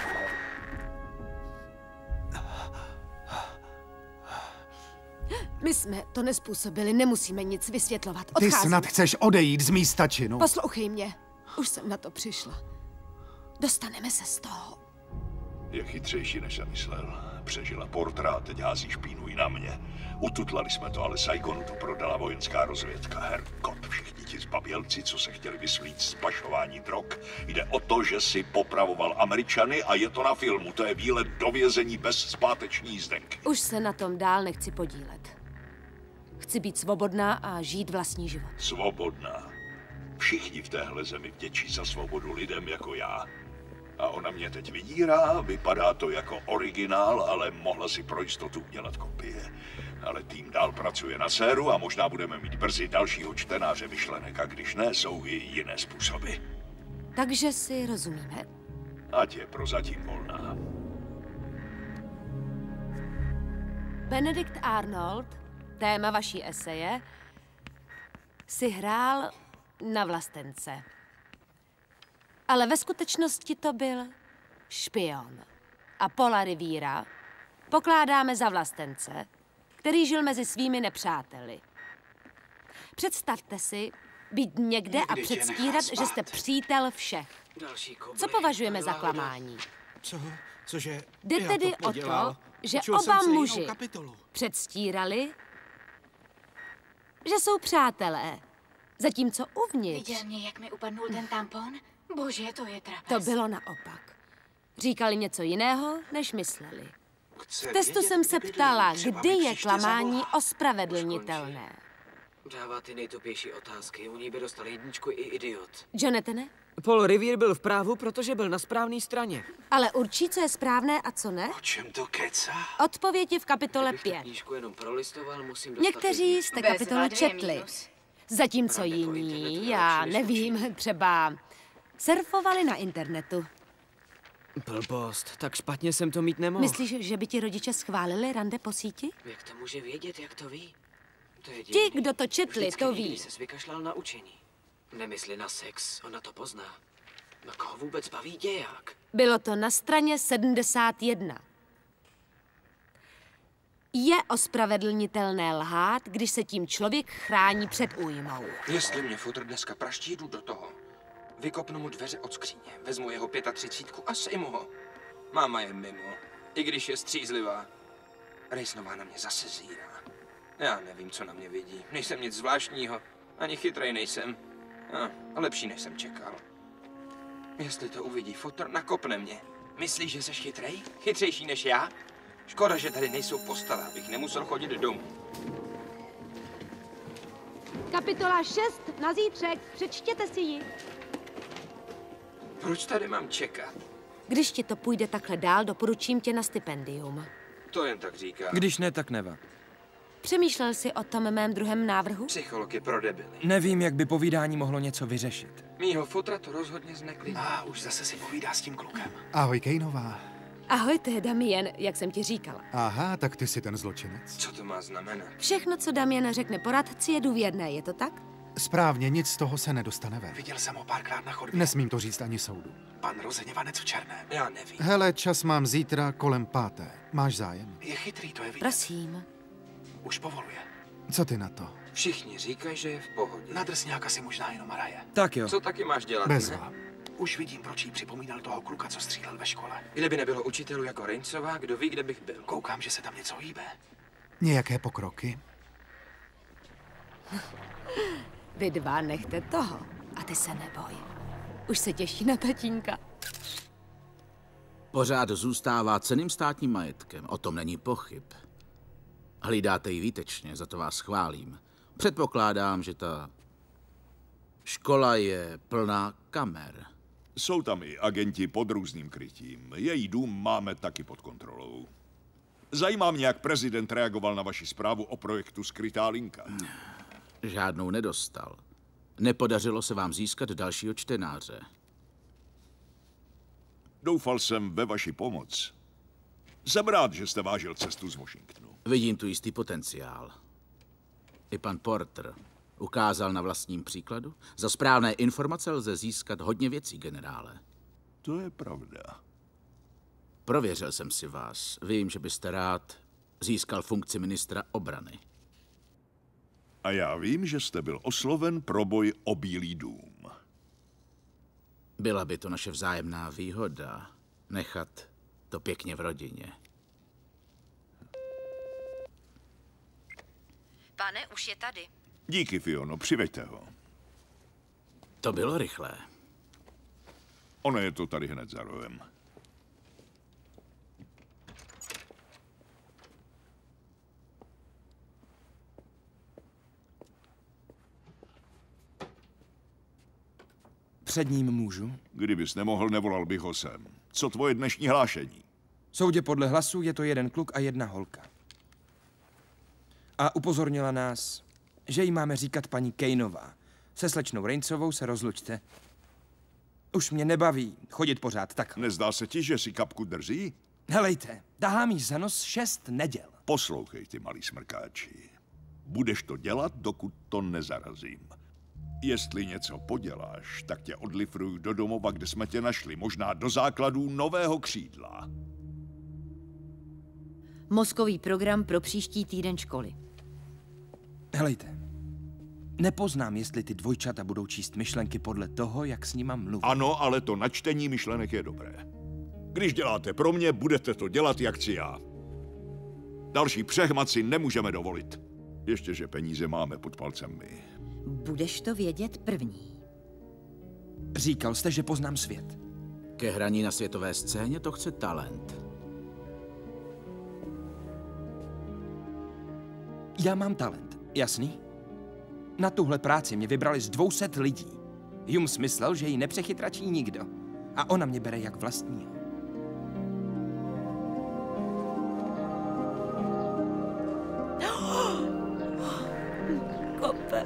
My jsme to nespůsobili, nemusíme nic vysvětlovat. Odcházím. Ty snad chceš odejít z místa činu. Poslouchej mě, už jsem na to přišla. Dostaneme se z toho. Je chytřejší, než jsem myslel. Přežila Portera a teď hází špínu i na mě. Ututlali jsme to, ale Saigonu to prodala vojenská rozvědka. Herkot, všichni ti zbabělci, co se chtěli vysvlít z pašování drog. Jde o to, že si popravoval Američany a je to na filmu. To je výlet do vězení bez zpáteční jízdenky. Už se na tom dál nechci podílet. Chci být svobodná a žít vlastní život. Svobodná. Všichni v téhle zemi vděčí za svobodu lidem jako já. A ona mě teď vydírá, vypadá to jako originál, ale mohla si pro jistotu udělat kopie. Ale tým dál pracuje na séru a možná budeme mít brzy dalšího čtenáře myšlenek, a když ne, jsou i jiné způsoby. Takže si rozumíme? Ať je prozatím volná. Benedict Arnold, téma vaší eseje, si hrál na vlastence. Ale ve skutečnosti to byl špion. A Paula Riviera pokládáme za vlastence, který žil mezi svými nepřáteli. Představte si být někde a předstírat, že jste přítel všech. Co považujeme za klamání? Cože? Jde tedy o to, že oba muži předstírali, že jsou přátelé, zatímco uvnitř... Viděl mě, jak mi upadnul ten tampon? Bože, to je trapez. To bylo naopak. Říkali něco jiného, než mysleli. V testu jsem se ptala, kdy je klamání ospravedlnitelné. Dává ty nejtupější otázky. U ní by dostal jedničku i idiot. Jonathane? Paul Revere byl v právu, protože byl na správné straně. Ale určí, co je správné a co ne? O čem to kecá? Odpovědi v kapitole 5. Jenom prolistoval, musím dostat Někteří jste kapitolu četli. Zatímco jiní, já nevím, třeba surfovali na internetu. Blbost, tak špatně jsem to mít nemohl. Myslíš, že by ti rodiče schválili rande po síti? Jak to může vědět, jak to ví? To je Ti, kdo to četli, to ví. Se vykašlal na učení. Nemyslí na sex, ona to pozná. Na koho vůbec baví děják? Bylo to na straně 71. Je ospravedlnitelné lhát, když se tím člověk chrání před újmou. Jestli mě fotr dneska praští, jdu do toho. Vykopnu mu dveře od skříně, vezmu jeho 35 a sejmu ho. Máma je mimo, i když je střízlivá. Rejsnová na mě zase zírá. Já nevím, co na mě vidí. Nejsem nic zvláštního, ani chytrej nejsem. A lepší, než jsem čekal. Jestli to uvidí fotr, nakopne mě. Myslíš, že jsi chytrej? Chytřejší než já? Škoda, že tady nejsou postele, abych nemusel chodit domů. Kapitola 6 na zítřek. Přečtěte si ji. Proč tady mám čekat? Když ti to půjde takhle dál, doporučím tě na stipendium. To jen tak říká. Když ne, tak neva. Přemýšlel jsi o tom mém druhém návrhu? Psycholog je pro debily. Nevím, jak by povídání mohlo něco vyřešit. Mýho fotra to rozhodně zneklidní. Už zase si povídá s tím klukem. Ahoj, Kaneová. Ahoj, to je Damien, jak jsem ti říkala. Aha, tak ty jsi ten zločinec. Co to má znamenat? Všechno, co Damien řekne poradci, je důvěrné, je to tak? Správně, nic z toho se nedostane ven. Viděl jsem ho párkrát na chodbě. Nesmím to říct ani soudu. Pan rozhněvanec v černém. Já nevím. Hele, čas mám zítra kolem 5. Máš zájem? Je chytrý, to je vidět. Prosím. Už povoluje. Co ty na to? Všichni říkají, že je v pohodě. Na drsňáka si možná jenom hraje. Tak jo. Co taky máš dělat, Bezva. Už vidím, proč jí připomínal toho kluka, co střílel ve škole. Kdyby nebylo učitelů jako Raincová, kdo ví, kde bych byl. Koukám, že se tam něco hýbe. Nějaké pokroky? Vy dva nechte toho. A ty se neboj. Už se těší na tatínka. Pořád zůstává cenným státním majetkem, o tom není pochyb. Hlídáte ji výtečně, za to vás chválím. Předpokládám, že ta škola je plná kamer. Jsou tam i agenti pod různým krytím. Její dům máme taky pod kontrolou. Zajímá mě, jak prezident reagoval na vaši zprávu o projektu Skrytá linka. Žádnou nedostal. Nepodařilo se vám získat dalšího čtenáře. Doufal jsem ve vaši pomoc. Jsem rád, že jste vážil cestu z Washingtonu. Vidím tu jistý potenciál. I pan Porter ukázal na vlastním příkladu. Za správné informace lze získat hodně věcí, generále. To je pravda. Prověřil jsem si vás. Vím, že byste rád získal funkci ministra obrany. A já vím, že jste byl osloven pro boj o Bílý dům. Byla by to naše vzájemná výhoda. Nechat to pěkně v rodině. Pane, už je tady. Díky, Fiono, přiveďte ho. To bylo rychlé. Ono je to tady hned za rohem. Před ním můžu? Kdybys nemohl, nevolal bych ho sem. Co tvoje dnešní hlášení? Soudě podle hlasů je to jeden kluk a jedna holka. A upozornila nás, že jí máme říkat paní Kaneová. Se slečnou Raincovou se rozlučte. Už mě nebaví chodit pořád tak. Nezdá se ti, že si kapku drží? Helejte, tahám jí za nos 6 neděl. Poslouchej, ty malý smrkáči. Budeš to dělat, dokud to nezarazím. Jestli něco poděláš, tak tě odlifruju do domova, kde jsme tě našli, možná do základů nového křídla. Mozkový program pro příští týden školy. Helejte, nepoznám, jestli ty dvojčata budou číst myšlenky podle toho, jak s nima mluví. Ano, ale to načtení myšlenek je dobré. Když děláte pro mě, budete to dělat, jak chci já. Další přehmat si nemůžeme dovolit. Ještě, že peníze máme pod palcem my. Budeš to vědět první. Říkal jste, že poznám svět. Ke hraní na světové scéně to chce talent. Já mám talent, jasný? Na tuhle práci mě vybrali z 200 lidí. Hume myslel, že ji nepřechytračí nikdo. A ona mě bere jak vlastního. Kope.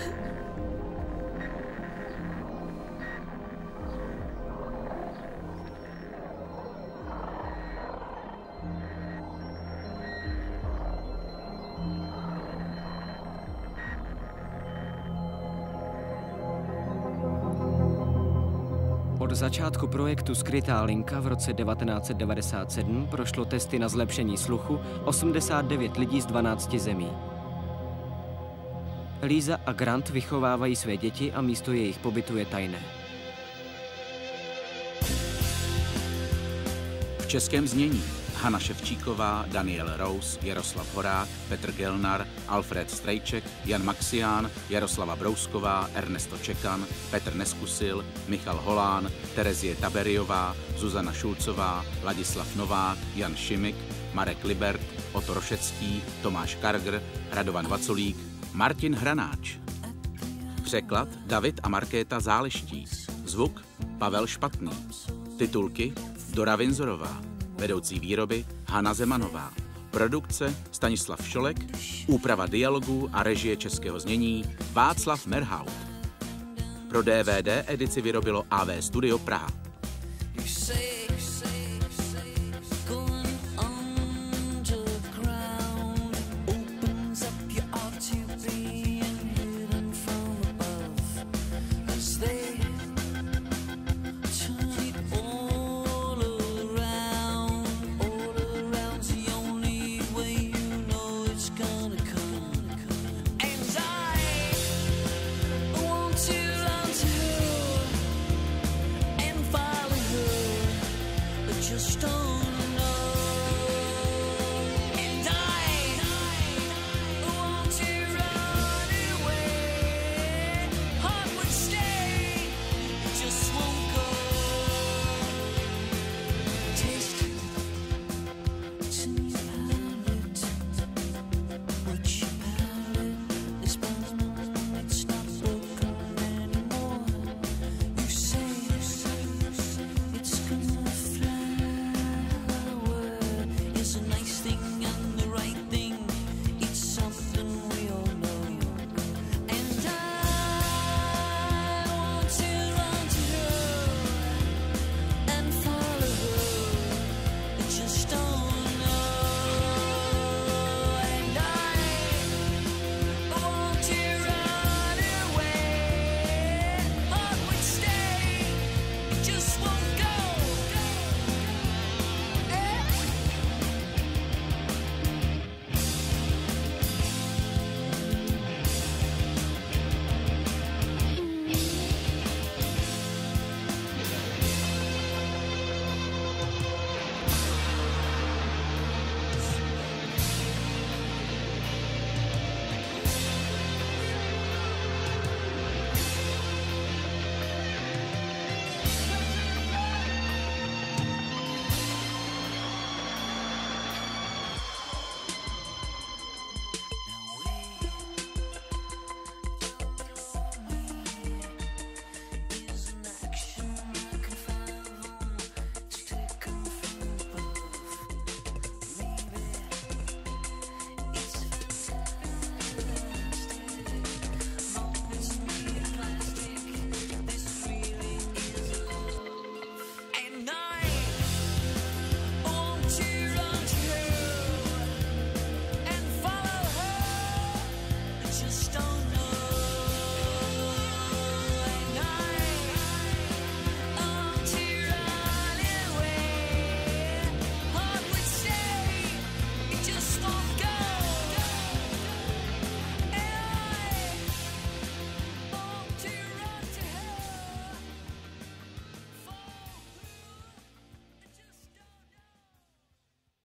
Od začátku projektu Skrytá linka v roce 1997 prošlo testy na zlepšení sluchu 89 lidí z 12 zemí. Lisa a Grant vychovávají své děti a místo jejich pobytu je tajné. V českém znění Hana Ševčíková, Daniel Rose, Jaroslav Horák, Petr Gelnar, Alfred Strejček, Jan Maxián, Jaroslava Brousková, Ernesto Čekan, Petr Neskusil, Michal Holán, Terezie Taberiová, Zuzana Šulcová, Ladislav Novák, Jan Šimik, Marek Libert, Otto Rošecký, Tomáš Kargr, Radovan Vaculík, Martin Hranáč. Překlad David a Markéta Záleští. Zvuk Pavel Špatný. Titulky Dora Vinzorová. Vedoucí výroby Hana Zemanová. Produkce Stanislav Šolek. Úprava dialogů a režie českého znění Václav Merhaut. Pro DVD edici vyrobilo AV Studio Praha.